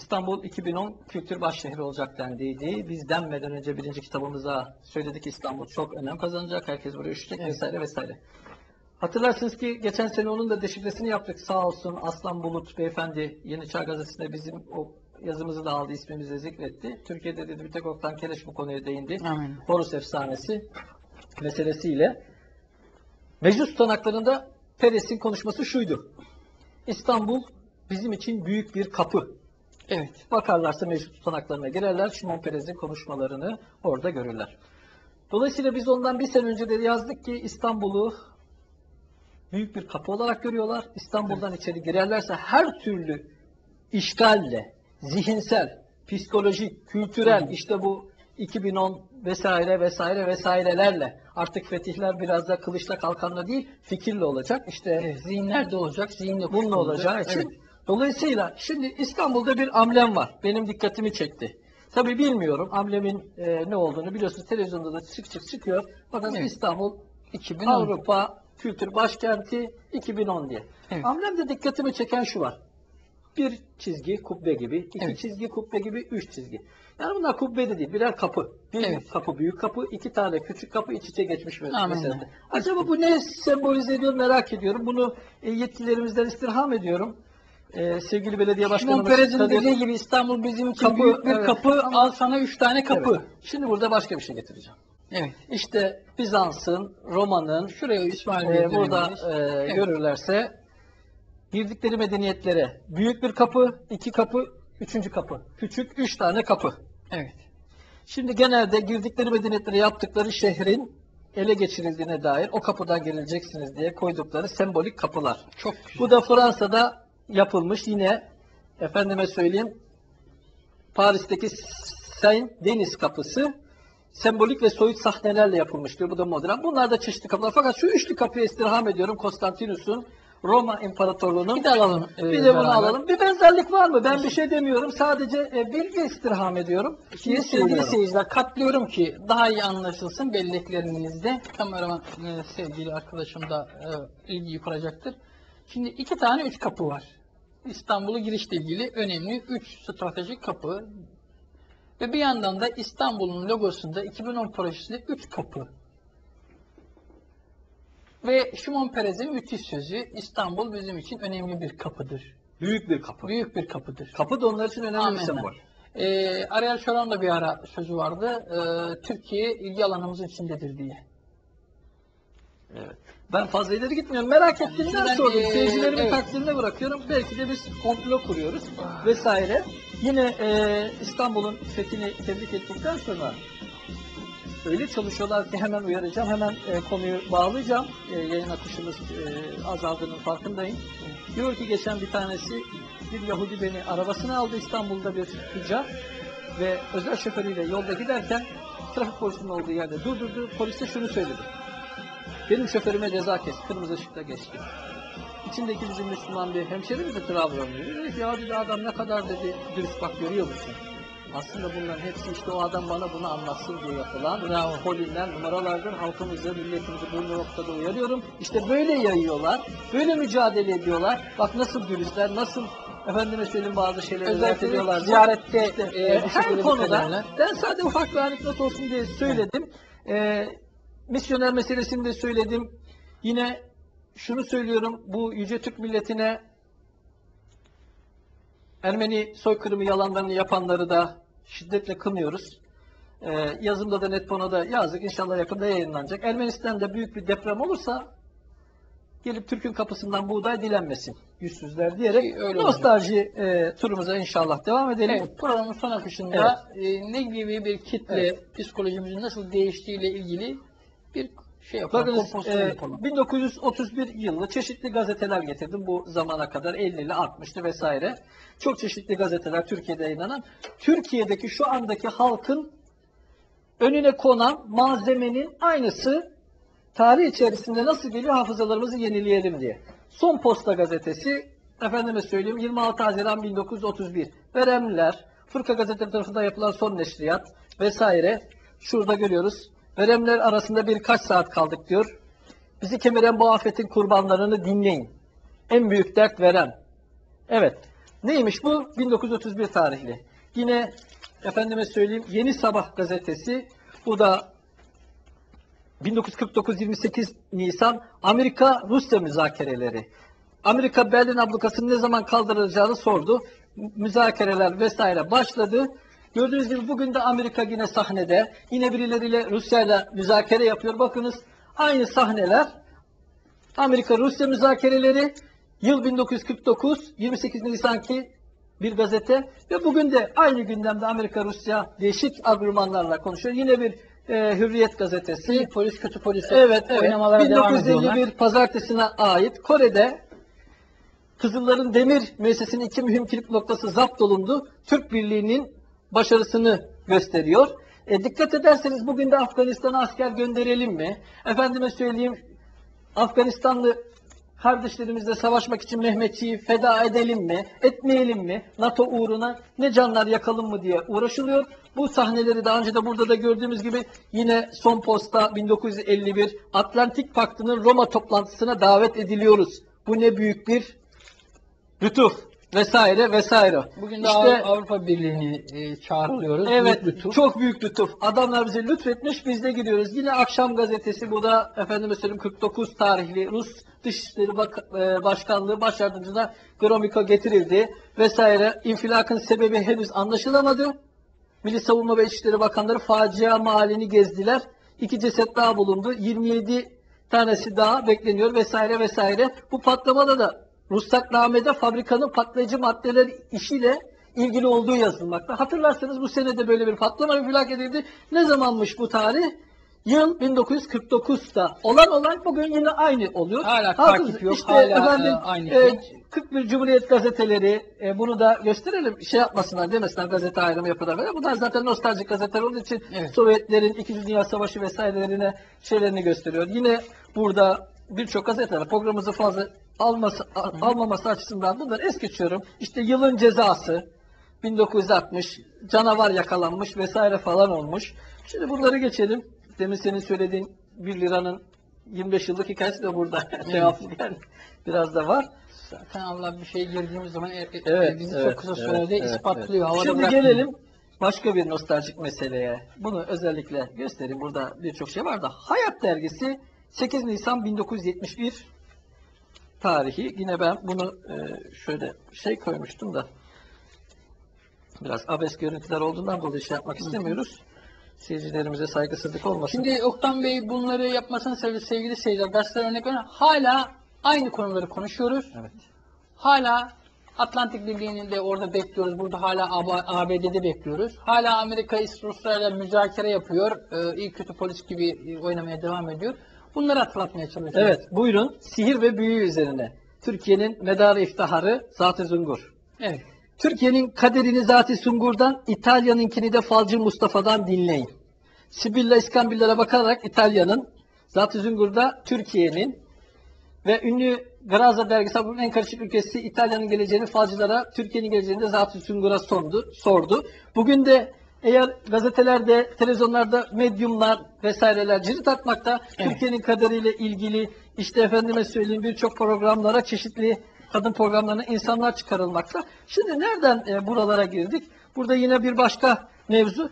İstanbul 2010 kültür başşehri olacak dendiydi. Biz denmeden önce birinci kitabımıza söyledik, İstanbul çok önem kazanacak, herkes buraya üşüyecek vesaire vesaire. Hatırlarsınız ki geçen sene onun da deşifresini yaptık. Sağ olsun Aslan Bulut beyefendi Yeni Çağ Gazetesi'nde bizim o yazımızı da aldı, ismimizi de zikretti. Türkiye'de dedi bir tek Oktan Keleş bu konuya değindi. Amin. Horus efsanesi meselesiyle. Meclis tutanaklarında Peres'in konuşması şuydu: İstanbul bizim için büyük bir kapı. Evet. Bakarlarsa meclis tutanaklarına girerler, Şimon Peres'in konuşmalarını orada görürler. Dolayısıyla biz ondan bir sene önce de yazdık ki İstanbul'u büyük bir kapı olarak görüyorlar. İstanbul'dan içeri girerlerse her türlü işgalle, zihinsel, psikolojik, kültürel, işte bu 2010 vesaire vesaire vesairelerle, artık fetihler biraz da kılıçla kalkanla değil, fikirle olacak. İşte Zihinler de olacak, zihinle bununla kuşatılacak. olacağı için. Evet. Dolayısıyla şimdi İstanbul'da bir amblem var. Benim dikkatimi çekti. Tabii bilmiyorum amblemin ne olduğunu, biliyorsunuz televizyonda da sık çıkıyor. Bakın Evet. İstanbul 2010. Avrupa Kültür Başkenti 2010 diye. Evet. Amblemde dikkatimi çeken şu var: bir çizgi kubbe gibi, iki Evet. çizgi kubbe gibi, üç çizgi. Yani bunlar kubbe de değil, birer kapı. Bir Evet. kapı, büyük kapı, iki tane küçük kapı iç içe geçmiş Amin. mesela. Acaba bu ne sembolize ediyor merak ediyorum. Bunu yetkililerimizden istirham ediyorum. Sevgili belediye Şimon başkanımız Peres'in Kadir- dediği gibi İstanbul bizim için Kapı, büyük bir evet. kapı, al sana 3 tane kapı. Evet. Şimdi burada başka bir şey getireceğim. Evet. İşte Bizans'ın, Roma'nın, Şuraya İsmail burada Evet. görürlerse girdikleri medeniyetlere büyük bir kapı, iki kapı, üçüncü kapı, küçük üç tane kapı. Evet. Şimdi genelde girdikleri medeniyetlere yaptıkları şehrin ele geçirildiğine dair o kapıdan girileceksiniz diye koydukları sembolik kapılar. Çok güzel. Bu da Fransa'da yapılmış, yine efendime söyleyeyim Paris'teki Saint Denis kapısı sembolik ve soyut sahnelerle yapılmıştır. Bu da modern. Bunlar da çeşitli kapılar. Fakat şu üçlü kapıya istirham ediyorum. Konstantinus'un, Roma İmparatorluğu'nun. Bir de alalım. Bir de bunu beraber. alalım. Bir benzerlik var mı? Ben bir şey demiyorum. Sadece bilgi istirham ediyorum. Şimdi sevgili seyirciler, katlıyorum ki daha iyi anlaşılsın belleklerinizde. Kameraman sevgili arkadaşım da ilgiyi kuracaktır. Şimdi 2 tane 3 kapı var. İstanbul'a girişle ilgili önemli 3 stratejik kapı. Ve bir yandan da İstanbul'un logosunda 2010 projesinde 3 kapı. Ve Şimon Peres'in müthiş sözü: İstanbul bizim için önemli bir kapıdır. Büyük bir kapı. Büyük bir kapıdır. Kapı da onlar için önemli bir Amenna. sembol. Ariel Şoran da bir ara sözü vardı. Türkiye ilgi alanımızın içindedir diye. Evet. Ben fazla ileri gitmiyorum. Merak ettiğimden Ben, sordum. Seyircilerimin evet. takdirine bırakıyorum. Belki de biz komplo kuruyoruz vesaire. Yine İstanbul'un fethini tebrik ettikten sonra öyle çalışıyorlar ki hemen uyaracağım. Hemen konuyu bağlayacağım. Yayın akışımız azaldığının farkındayım. Diyor ki geçen bir tanesi, bir Yahudi beni arabasına aldı, İstanbul'da bir tüccar ve özel şoförüyle yolda giderken trafik polisinin olduğu yerde durdurdu. Polise şunu söyledi: benim şoförüme ceza kes, kırmızı ışıkta geçti. İçindeki bizim Müslüman bir hemşerimiz de Trabzonlu. Dedi ki ya dedi, adam ne kadar dedi dürüst, bak görüyor musun? Aslında bunların hepsi işte o adam bana bunu anlatsın diye yapılan holinler, numaralardır. Halkımızı, milletimizi bu noktada uyarıyorum. İşte böyle yayıyorlar, böyle mücadele ediyorlar. Bak nasıl dürüstler, nasıl efendime söyleyeyim bazı şeyleri Özellikle ediyorlar. ziyarette bu Her şekilde konuda ederler. ben sadece ufak bir anekdot olsun diye söyledim. Misyoner meselesini de söyledim. Yine şunu söylüyorum, bu Yüce Türk milletine Ermeni soykırımı yalanlarını yapanları da şiddetle kınıyoruz. Yazımda da Netbono'da yazdık. İnşallah yakında yayınlanacak. Ermenistan'da büyük bir deprem olursa gelip Türk'ün kapısından buğday dilenmesin yüzsüzler diyerek Öyle nostalji turumuza inşallah devam edelim. Evet, programın son akışında ne gibi bir kitle psikolojimizin nasıl değiştiğiyle ilgili bir şey yapalım, Bakınız, kompozisyon yapalım. 1931 yılı çeşitli gazeteler getirdim bu zamana kadar, 50'li 60'lı vesaire. Çok çeşitli gazeteler Türkiye'de yayınlanan. Türkiye'deki şu andaki halkın önüne konan malzemenin aynısı tarih içerisinde nasıl geliyor, hafızalarımızı yenileyelim diye. Son Posta gazetesi, efendime söyleyeyim 26 Haziran 1931. Veremliler, Fırka gazeteleri tarafından yapılan son neşriyat vesaire. Şurada görüyoruz. Veremler arasında birkaç saat kaldık diyor. Bizi kemiren bu afetin kurbanlarını dinleyin. En büyük dert verem. Evet. Neymiş bu? 1931 tarihli. Yine efendime söyleyeyim Yeni Sabah gazetesi. Bu da 1949 28 Nisan Amerika-Rusya müzakereleri. Amerika Berlin ablukasını ne zaman kaldırılacağını sordu. Müzakereler vesaire başladı. Gördüğünüz gibi bugün de Amerika yine sahnede. Yine birileriyle Rusya'yla müzakere yapıyor. Bakınız aynı sahneler. Amerika-Rusya müzakereleri. Yıl 1949, 28 Nisan'ki bir gazete ve bugün de aynı gündemde Amerika-Rusya değişik argümanlarla konuşuyor. Yine bir Hürriyet gazetesi. İyi polis kötü polis Evet, evet. oynamalara devam ediyorlar. 1951 pazartesine ait Kore'de Kızılların Demir Müessesesi'nin iki mühim kilit noktası zapt olundu. Türk Birliği'nin başarısını gösteriyor. Dikkat ederseniz bugün de Afganistan'a asker gönderelim mi? Efendime söyleyeyim Afganistanlı kardeşlerimizle savaşmak için Mehmetçiği feda edelim mi? Etmeyelim mi? NATO uğruna ne canlar yakalım mı diye uğraşılıyor. Bu sahneleri daha önce de burada da gördüğümüz gibi yine son posta 1951 Atlantik Paktı'nın Roma toplantısına davet ediliyoruz. Bu ne büyük bir lütuf vesaire vesaire. Bugün de İşte, Avrupa Birliği'ni çağrılıyoruz. evet, Büyük lütuf. çok büyük lütuf. Adamlar bize lütfetmiş, biz de gidiyoruz. Yine Akşam gazetesi, bu da efendime söyleyeyim 49 tarihli Rus Dışişleri Başkanlığı Başyardımcısına Gromyko getirildi vesaire. İnfilakın sebebi henüz anlaşılamadı. Milli Savunma ve İçişleri Bakanları facia mahallini gezdiler. 2 ceset daha bulundu. 27 tanesi daha bekleniyor vesaire vesaire. Bu patlamada da ruhsatnamede fabrikanın patlayıcı maddeler işiyle ilgili olduğu yazılmakta. Hatırlarsanız bu senede böyle bir patlama infilak edildi. Ne zamanmış bu tarih? Yıl 1949'da. Olan olay bugün yine aynı oluyor. Hala takip yok. İşte Hala efendim, aynı şey. 41 Cumhuriyet gazeteleri bunu da gösterelim. Şey yapmasınlar demesinler gazete ayrımı yapıda böyle. Bunlar zaten nostaljik gazeteler olduğu için Evet. Sovyetlerin 2. Dünya Savaşı vesairelerine şeylerini gösteriyor. Yine burada birçok gazeteler programımızı fazla almaması açısından bunları es geçiyorum. İşte yılın cezası 1960 canavar yakalanmış vesaire falan olmuş. Şimdi bunları geçelim. Demin senin söylediğin 1 liranın 25 yıllık hikayesi de burada. Yani biraz da var. Zaten Allah bir şey girdiğimiz zaman bizi evet, çok kısa sürede evet, ispatlıyor. Havada Şimdi bırakmıyor. gelelim başka bir nostaljik meseleye. Bunu özellikle göstereyim. Burada birçok şey var da. Hayat dergisi 8 Nisan 1971 tarihi. Yine ben bunu şöyle şey koymuştum da biraz abes görüntüler olduğundan dolayı şey yapmak istemiyoruz. Seyircilerimize saygısızlık olmasın. Şimdi Oktan Bey bunları yapmasının sebebi sevgili seyirciler, gazeteler örnek veriyorum. Hala aynı konuları konuşuyoruz. Evet. Hala Atlantik Birliği'ni de orada bekliyoruz. Burada hala ABD'de bekliyoruz. Hala Amerika Rusya'yla müzakere yapıyor. İyi kötü polis gibi oynamaya devam ediyor. Bunları hatırlatmaya çalışıyoruz. Evet, buyurun. Sihir ve büyü üzerine. Türkiye'nin medarı iftiharı Zat-ı Zungur. Evet. Türkiye'nin kaderini Zat-ı Zungur'dan, İtalya'nınkini de Falcı Mustafa'dan dinleyin. Sibilla İskambillere bakarak İtalya'nın, Zat-ı Zungur'da Türkiye'nin ve ünlü Garaza dergisi bunun en karışık ülkesi İtalya'nın geleceğini falcılara, Türkiye'nin geleceğini de Zat-ı Zungur'a sordu. Bugün de eğer gazetelerde, televizyonlarda medyumlar vesaireler cirit atmakta, Evet. Türkiye'nin kaderiyle ilgili işte efendime söyleyeyim birçok programlara, çeşitli kadın programlarına insanlar çıkarılmakta. Şimdi nereden buralara girdik? Burada yine bir başka mevzu.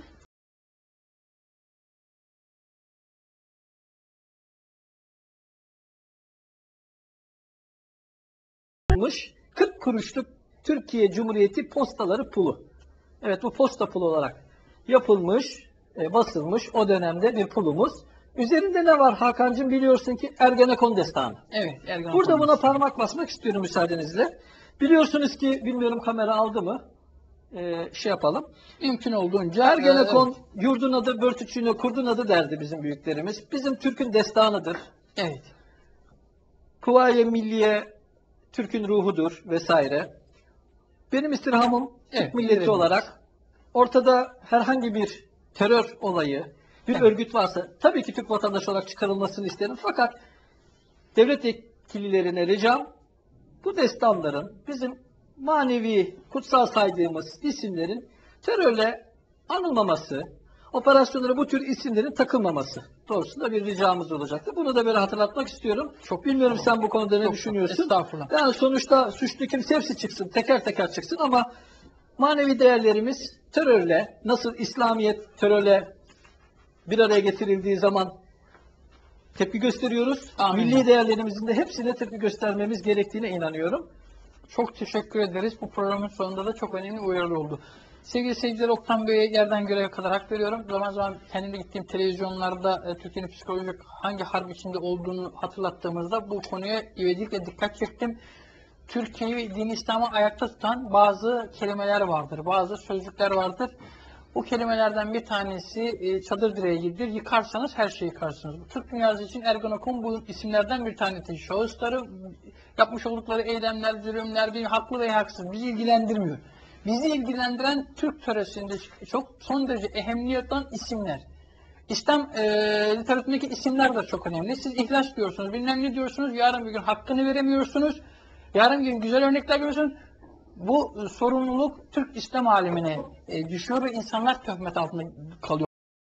Yapılmış 40 kuruşluk Türkiye Cumhuriyeti postaları pulu. Evet, bu posta pulu olarak yapılmış, basılmış o dönemde bir pulumuz. Üzerinde ne var Hakan'cığım, biliyorsun ki Ergenekon destanı. Evet. Ergenekon Burada buna destanı. parmak basmak istiyorum müsaadenizle. Biliyorsunuz ki, bilmiyorum kamera aldı mı, şey yapalım. Mümkün olduğunca Ergenekon yurdun adı, börtüçüğüne kurdun adı derdi bizim büyüklerimiz. Bizim Türk'ün destanıdır. evet. Kuvayi Milliye Türk'ün ruhudur vesaire. Benim istirhamım Evet, Türk milleti evet. olarak ortada herhangi bir terör olayı, bir Evet. örgüt varsa tabii ki Türk vatandaşı olarak çıkarılmasını isterim. Fakat devlet yetkililerine ricam bu destanların, bizim manevi, kutsal saydığımız isimlerin terörle anılmaması, operasyonlara bu tür isimlerin takılmaması doğrusunda bir ricamız olacaktı. Bunu da böyle hatırlatmak istiyorum. Çok bilmiyorum sen bu konuda ne düşünüyorsun? Estağfurullah. Yani sonuçta suçlu kimse hepsi çıksın, teker teker çıksın ama manevi değerlerimiz terörle, nasıl İslamiyet terörle bir araya getirildiği zaman tepki gösteriyoruz. Amin. Milli değerlerimizin de hepsine tepki göstermemiz gerektiğine inanıyorum. Çok teşekkür ederiz. Bu programın sonunda da çok önemli uyarı oldu. Sevgili seyirciler, Oktan Bey'e yerden göreve kadar hak veriyorum. Zaman zaman kendimde gittiğim televizyonlarda Türkiye'nin psikolojik hangi harp içinde olduğunu hatırlattığımızda bu konuya ivedilikle dikkat çektim. Türkiye'yi, din İslam'ı ayakta tutan bazı kelimeler vardır, bazı sözcükler vardır. Bu kelimelerden bir tanesi çadır direği gibidir. Yıkarsanız her şeyi yıkarsınız. Türk dünyası için Ergenekon bu isimlerden bir tanesi. Şahısları yapmış oldukları eylemler, zulümler, bir haklı veya haksız bizi ilgilendirmiyor. Bizi ilgilendiren Türk töresinde çok son derece ehemmiyet olan isimler. İslam literatüründeki isimler de çok önemli. Siz ihlas diyorsunuz, bilmem ne diyorsunuz, yarın bir gün hakkını veremiyorsunuz. Yarın bir gün güzel örnekler görüyorsunuz. Bu sorumluluk Türk İslam alemine düşüyor ve insanlar töhmet altında kalıyor.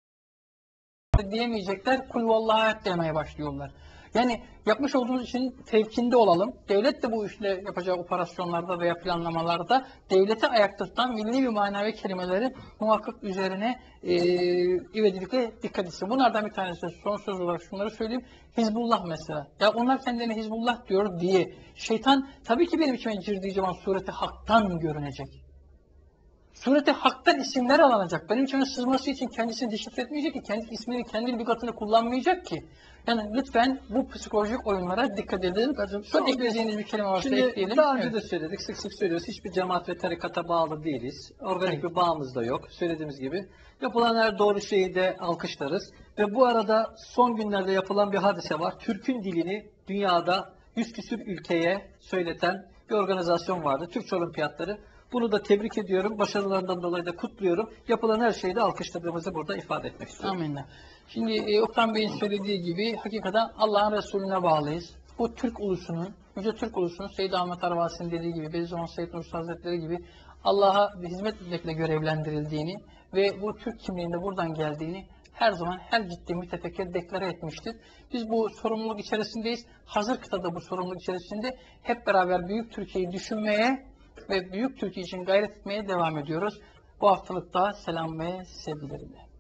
Diyemeyecekler, kul vallahi ahad demeye başlıyorlar. Yani yapmış olduğumuz için tevkinde olalım. Devlet de bu işle yapacağı operasyonlarda veya planlamalarda devleti ayakta tutan milli ve manevi kelimeleri muhakkak üzerine ivedilikle dikkat etsin. Bunlardan bir tanesi, son söz olarak şunları söyleyeyim. Hizbullah mesela. Ya onlar kendilerine Hizbullah diyor diye şeytan tabii ki benim içime girdiği zaman sureti haktan görünecek. Sureti haktan isimler alınacak. Benim içime sızması için kendisini deşifre etmeyecek ki, kendi ismini, kendi lügatını kullanmayacak ki. Yani lütfen bu psikolojik oyunlara dikkat edelim. Son ekleyeceğiniz bir kelime varsa Şimdi ekleyelim. daha önce de söyledik, sık sık söylüyoruz. Hiçbir cemaat ve tarikata bağlı değiliz. Organik Evet. bir bağımız da yok. Söylediğimiz gibi. Yapılan her doğru şeyi de alkışlarız. Ve bu arada son günlerde yapılan bir hadise var. Türk'ün dilini dünyada 100 küsür ülkeye söyleten bir organizasyon vardı. Türkçe Olimpiyatları. Bunu da tebrik ediyorum. Başarılarından dolayı da kutluyorum. Yapılan her şeyi de alkışladığımızı burada ifade etmek istiyorum. Amenna. Şimdi Okan Bey'in söylediği gibi hakikaten Allah'ın Resulüne bağlıyız. Bu Türk ulusunun, Yüce Türk ulusunun Seyyid Ahmet Arvasi'nin dediği gibi, Bediüzzaman Said Nursi Hazretleri gibi Allah'a hizmet etmekle görevlendirildiğini ve bu Türk kimliğinde buradan geldiğini her zaman her ciddi mütefekkir deklare etmiştir. Biz bu sorumluluk içerisindeyiz. Hazır kıtada bu sorumluluk içerisinde hep beraber Büyük Türkiye'yi düşünmeye ve Büyük Türkiye için gayret etmeye devam ediyoruz. Bu haftalık da selam ve sevgilerimle.